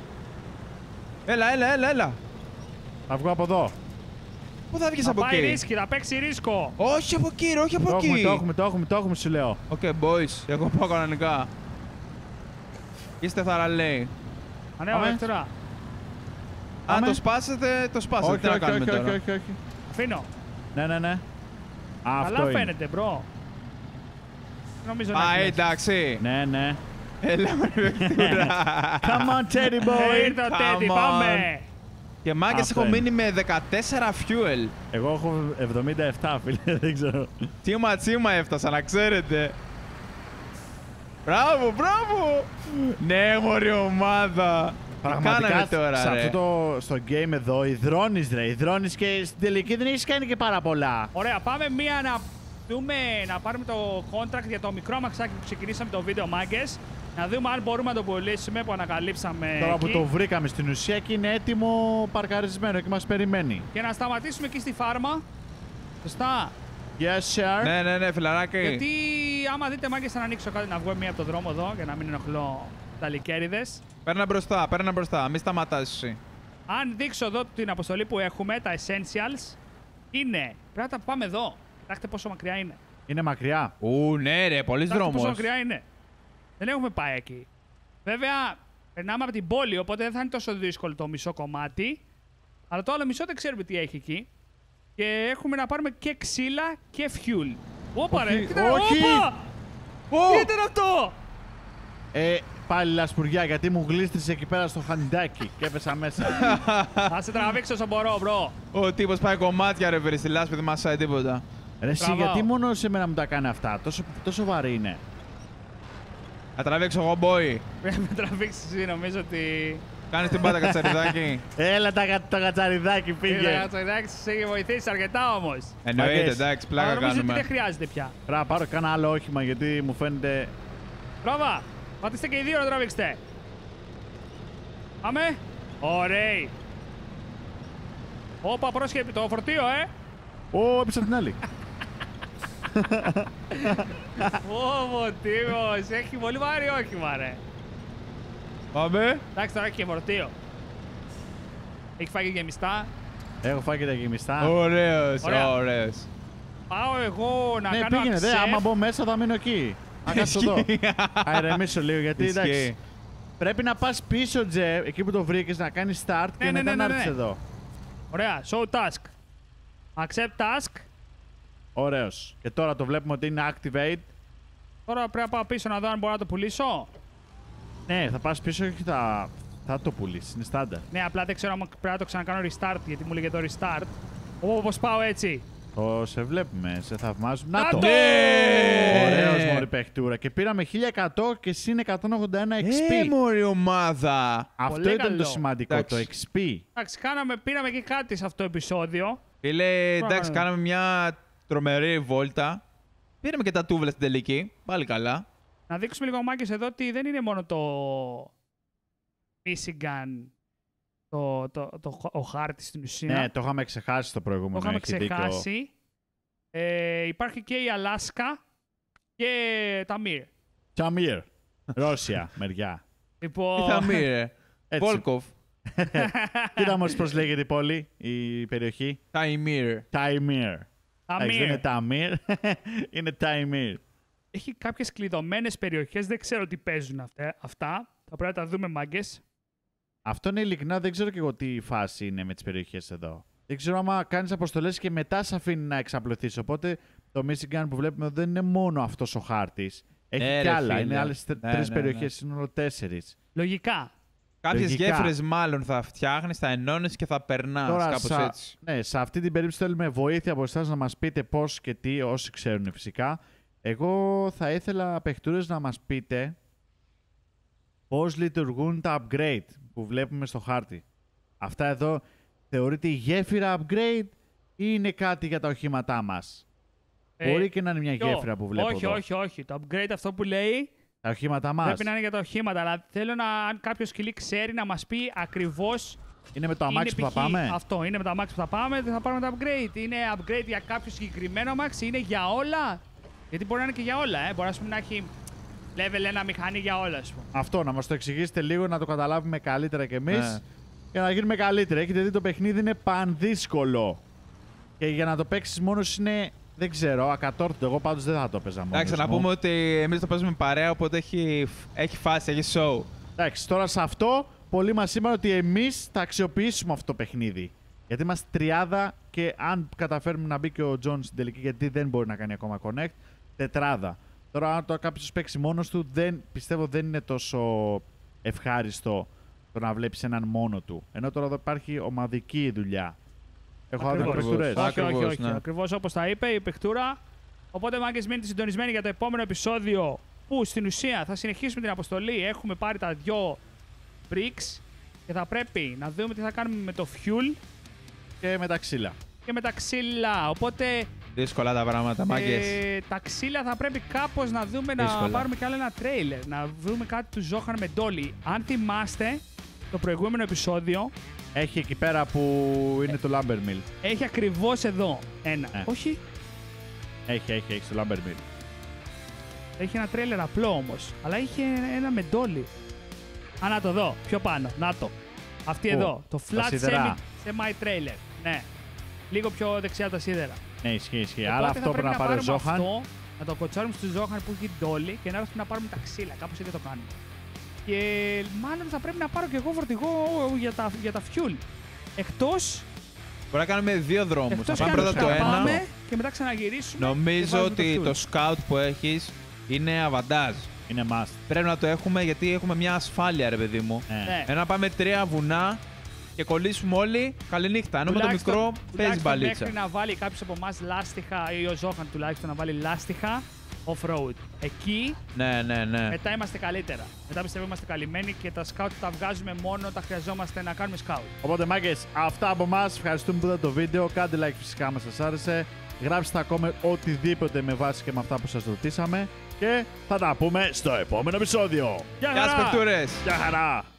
Έλα. Θα βγω από εδώ. Πού θα βγεις Θα από πάει εκεί. ρίσκι, θα παίξει ρίσκο. Όχι από εκεί, ρε, όχι από εκεί. Το έχουμε, σου λέω. Οκ, boys, εγώ πάω κανονικά. Είστε θαραλέοι. Ανέβα Πάμε. δεύτερα. Αν Πάμε. το σπάσετε, το σπάσετε. Τι να κάνουμε τώρα. όχι. Αφήνω. Ναι. Καλά Αυτό είναι. φαίνεται, μπρο. νομίζω να Α, κλαις. εντάξει. Ναι, ναι. Έλα με παιχτούρα. Come on, Teddy boy. Ήρθε ο Come Τέντι, on. πάμε. Και μάγκες Αυτό έχω είναι. μείνει με 14 fuel. Εγώ έχω 77, φίλε, δεν ξέρω. Τσίμα έφτασα, να ξέρετε. Μπράβο, μπράβο. Ναι, μωρή ομάδα. Τι κάναμε Πραγματικά τώρα, σε ρε. αυτό στο game εδώ, υδρώνεις ρε, υδρώνεις και στην τελική δεν έχεις κάνει και πάρα πολλά. Ωραία, πάμε μία να πάρουμε το contract για το μικρό αμαξάκι που ξεκινήσαμε το βίντεο, μάγκες. Να δούμε αν μπορούμε να το πουλήσουμε που ανακαλύψαμε Τώρα εκεί. που το βρήκαμε στην ουσία και είναι έτοιμο παρκαρισμένο και μας περιμένει. Και να σταματήσουμε εκεί στη φάρμα. Σωστά. Yes, sir. Ναι, φιλαράκι. Γιατί άμα δείτε, μάγκες, θα ανοίξω κάτι να βγω μία από το δρόμο εδώ για να μην ενοχλώ τα λικέριδες. Παίρνα μπροστά, μη σταματάς εσύ. Αν δείξω εδώ την αποστολή που έχουμε, τα essentials, είναι. Πρέπει να τα πάμε εδώ. Κοιτάξτε πόσο μακριά είναι. Είναι μακριά. Ναι ρε, πολύς Κοιτάξτε πόσο δρόμος. μακριά είναι. Δεν έχουμε πάει εκεί. Βέβαια, περνάμε από την πόλη, οπότε δεν θα είναι τόσο δύσκολο το μισό κομμάτι. Αλλά το άλλο μισό δεν ξέρουμε τι έχει εκεί. Και έχουμε να πάρουμε και ξύλα και fuel. Όπα ρε, Όχι, κοίτα, όχι. όπα! Τι ήταν αυτό! Πάλι λασπουριά γιατί μου γλίστρισε εκεί πέρα στο χαντάκι και έπεσα μέσα. Θα σε τραβήξω όσο μπορώ, μπρο. Ο τύπος πάει κομμάτια ρε βρε, στη λάσπη δεν μασάει τίποτα. Ρε εσύ, Τραβάω. γιατί μόνο σε μένα μου τα κάνει αυτά, τόσο βαρύ είναι. Θα τραβήξω εγώ boy. Πρέπει να με τραβήξεις εσύ, νομίζω ότι... Κάνεις την πάτα κατσαριδάκι. Έλα το κατσαριδάκι πήγε. Το εντάξει, σε έχει βοηθήσει αρκετά όμως. Εννοείται, Μάγκες. εντάξει, Αλλά πλάκα νομίζω ότι δεν κάνουμε. χρειάζεται πια. Πρέπει να πάρω κάνα άλλο όχημα γιατί μου φαίνεται. Μπράβο! Πατήστε και οι δύο να τραβήξετε. Πάμε. Ωραίοι. Όπα, πρόσχε το φορτίο, Έπεσα την άλλη. Ω, τίμος. Έχει πολύ βάρη όχημα, ρε. Πάμε. Εντάξει, τώρα έχει και φορτίο. Έχει φάει και γεμιστά. Έχω φάει και τα γεμιστά. Ωραίος, Ωραία. ωραίος. Πάω εγώ να Ναι, κάνω πήγαινε, δε. accept. Άμα μπω μέσα θα μείνω εκεί. Να κάτσω εδώ. Α ηρεμήσω λίγο γιατί εντάξει. Ισχύει. Πρέπει να πας πίσω, Τζε, εκεί που το βρήκες, να κάνεις start και Ναι, μετά ναι, να ναι, έρθεις ναι. εδώ. Ωραία, show task. Accept task. Ωραίος. Και τώρα το βλέπουμε ότι είναι activate. Τώρα πρέπει να πάω πίσω να δω αν μπορώ να το πουλήσω. Ναι, θα πας πίσω και θα το πουλήσεις. Είναι στάνταρ. Ναι, απλά δεν ξέρω αν πρέπει να το ξανακάνω restart, γιατί μου λέγε το restart. Όπως πάω έτσι. Σε βλέπουμε, σε θαυμάζουμε. Να Να το! το! Ωραίος μωρή παιχτούρα. Και πήραμε 1100 και συν 181 XP. Μωρή ομάδα. Αυτό Πολύ ήταν το καλό. σημαντικό, Εντάξει. το XP. Εντάξει, πήραμε και κάτι σε αυτό το επεισόδιο. Φίλε, εντάξει, Πάμε. κάναμε μια τρομερή βόλτα. Πήραμε και τα τούβλα στην τελική. Πάλι καλά. Να δείξουμε λίγο, μάκες, εδώ ότι δεν είναι μόνο το Michigan, ο χάρτης στην ουσία. Ναι, το είχαμε ξεχάσει στο το προηγούμενο. είχαμε έχει δίκιο. ξεχάσει. Υπάρχει και η Αλάσκα και τα Μύρ. Τσαμίρ. Ρώσια, μεριά. Τι Λοιπόν, θα μη ρε. Έτσι. Βόλκοφ. Κοίτα όμως πώς λέγεται η πόλη, η περιοχή. Ταϊμίρ. Ταϊμίρ. τα Εντάξει, δεν είναι Μύρ. Ταμίρ, είναι Ταϊμίρ. Έχει κάποιες κλειδωμένες περιοχές, δεν ξέρω τι παίζουν αυτά. Θα πρέπει να τα δούμε, μάγκες. Αυτό είναι ειλικρινά, δεν ξέρω και εγώ τι φάση είναι με τις περιοχές εδώ. Δεν ξέρω άμα κάνεις αποστολές και μετά σε αφήνει να εξαπλωθείς. Οπότε το Michigan που βλέπουμε εδώ δεν είναι μόνο αυτός ο χάρτης. Έχει Ναι, κι ρε, άλλα. φίλε. Είναι άλλες Ναι, τρεις ναι, περιοχές, είναι όλο 4. Λογικά. Κάποιες Λογικά. γέφυρες μάλλον θα φτιάχνεις, θα ενώνεις και θα περνάς. Κάπως έτσι. Ναι, σε αυτή την περίπτωση θέλουμε βοήθεια από εσάς να μας πείτε πώς και τι, όσοι ξέρουν φυσικά. Εγώ θα ήθελα, παιχτούρες, να μας πείτε πώς λειτουργούν τα upgrade που βλέπουμε στο χάρτη. Αυτά εδώ θεωρείται η γέφυρα upgrade ή είναι κάτι για τα οχήματά μας. Μπορεί και να είναι μια ποιο? γέφυρα που βλέπω Όχι, εδώ. όχι, όχι. Το upgrade αυτό που λέει Τα οχήματά μας. πρέπει να είναι για τα οχήματα. Αλλά θέλω αν κάποιο σκυλί ξέρει να μας πει ακριβώς. Είναι με το αμάξι που θα π.χ. πάμε. Αυτό είναι με το αμάξι που θα πάμε, δεν θα πάρουμε τα upgrade. Είναι upgrade για κάποιο συγκεκριμένο αμάξι, είναι για όλα. Γιατί μπορεί να είναι και για όλα, Μπορεί ας πούμε, να έχει level 1 μηχανή για όλα, ας πούμε. Αυτό, να μας το εξηγήσετε λίγο, να το καταλάβουμε καλύτερα κι εμείς. Ναι. Για να γίνουμε καλύτεροι. Έχετε δει το παιχνίδι είναι πανδύσκολο. Και για να το παίξεις μόνος είναι, δεν ξέρω, ακατόρθωτο. Εγώ πάντως δεν θα το παίζα μόνος Εντάξει, να μου. πούμε ότι εμείς το παίζουμε παρέα, οπότε έχει φάση, έχει show. Εντάξει, τώρα σε αυτό, πολύ μας είπαν ότι εμείς θα αξιοποιήσουμε αυτό το παιχνίδι. Γιατί είμαστε τριάδα και αν καταφέρουμε να μπει και ο Τζον στην τελική, γιατί δεν μπορεί να κάνει ακόμα connect, τετράδα. Τώρα, αν κάποιος παίξει μόνος του, πιστεύω δεν είναι τόσο ευχάριστο το να βλέπεις έναν μόνο του. Ενώ τώρα εδώ υπάρχει ομαδική δουλειά. Έχω άδειες παιχτουρές. Όχι. Ακριβώς όπως τα είπε η παιχτούρα. Οπότε, μάγκες, μείνετε συντονισμένοι για το επόμενο επεισόδιο. Που στην ουσία θα συνεχίσουμε την αποστολή. Έχουμε πάρει τα 2 bricks και θα πρέπει να δούμε τι θα κάνουμε με το fuel Και με τα ξύλα. Οπότε. Δύσκολα τα πράγματα, μάγκες. Τα ξύλα θα πρέπει κάπως να δούμε να πάρουμε κι άλλο ένα τρέιλερ. Να βρούμε κάτι του Ζόχαν με Ντόλι. Αν θυμάστε το προηγούμενο επεισόδιο. Έχει εκεί πέρα που είναι το Lumber Mill. Έχει ακριβώς εδώ ένα. Όχι. Έχει το Lumber Mill. Έχει ένα τρέιλερ απλό όμως. Αλλά είχε ένα με Ντόλι. Να το δω. Πιο πάνω. Να το. Αυτή εδώ. Το flat semi trailer. Ναι. Λίγο πιο δεξιά από τα σίδερα. Ναι, ισχύει. Άρα αυτό πρέπει να πάρει ο Ζόχαν. Να το κοτσάρουμε στο Ζόχαν που έχει Ντόλι και να έρθουμε να πάρουμε τα ξύλα. Κάπως έτσι το κάνουμε. Και μάλλον θα πρέπει να πάρω και εγώ φορτηγό για τα fuel. Εκτός. Μπορεί να κάνουμε 2 δρόμους. Θα πάμε πρώτα το ένα. Και μετά ξαναγυρίσουμε. Νομίζω ότι το scout που έχεις είναι αβαντάζ. Είναι must. Πρέπει να το έχουμε γιατί έχουμε μια ασφάλεια, ρε παιδί μου. Ναι. Να πάμε 3 βουνά και κολλήσουμε όλοι. Καληνύχτα. Ενώ με το μικρό παίζει μπαλίτσα. Μέχρι να βάλει κάποιο από εμάς λάστιχα ή ο Ζόχαν τουλάχιστον να βάλει λάστιχα off-road. Εκεί ναι. μετά είμαστε καλύτερα. Μετά πιστεύω είμαστε καλυμμένοι και τα scout τα βγάζουμε μόνο όταν χρειαζόμαστε να κάνουμε scout. Οπότε, μάγκες, αυτά από εμάς. Ευχαριστούμε που είδατε το βίντεο. Κάντε like φυσικά αν σας άρεσε. Γράψτε στα comment οτιδήποτε με βάση και με αυτά που σας ρωτήσαμε. Και θα τα πούμε στο επόμενο επεισόδιο. Γεια σας, παιχτούρες! Γεια χαρά!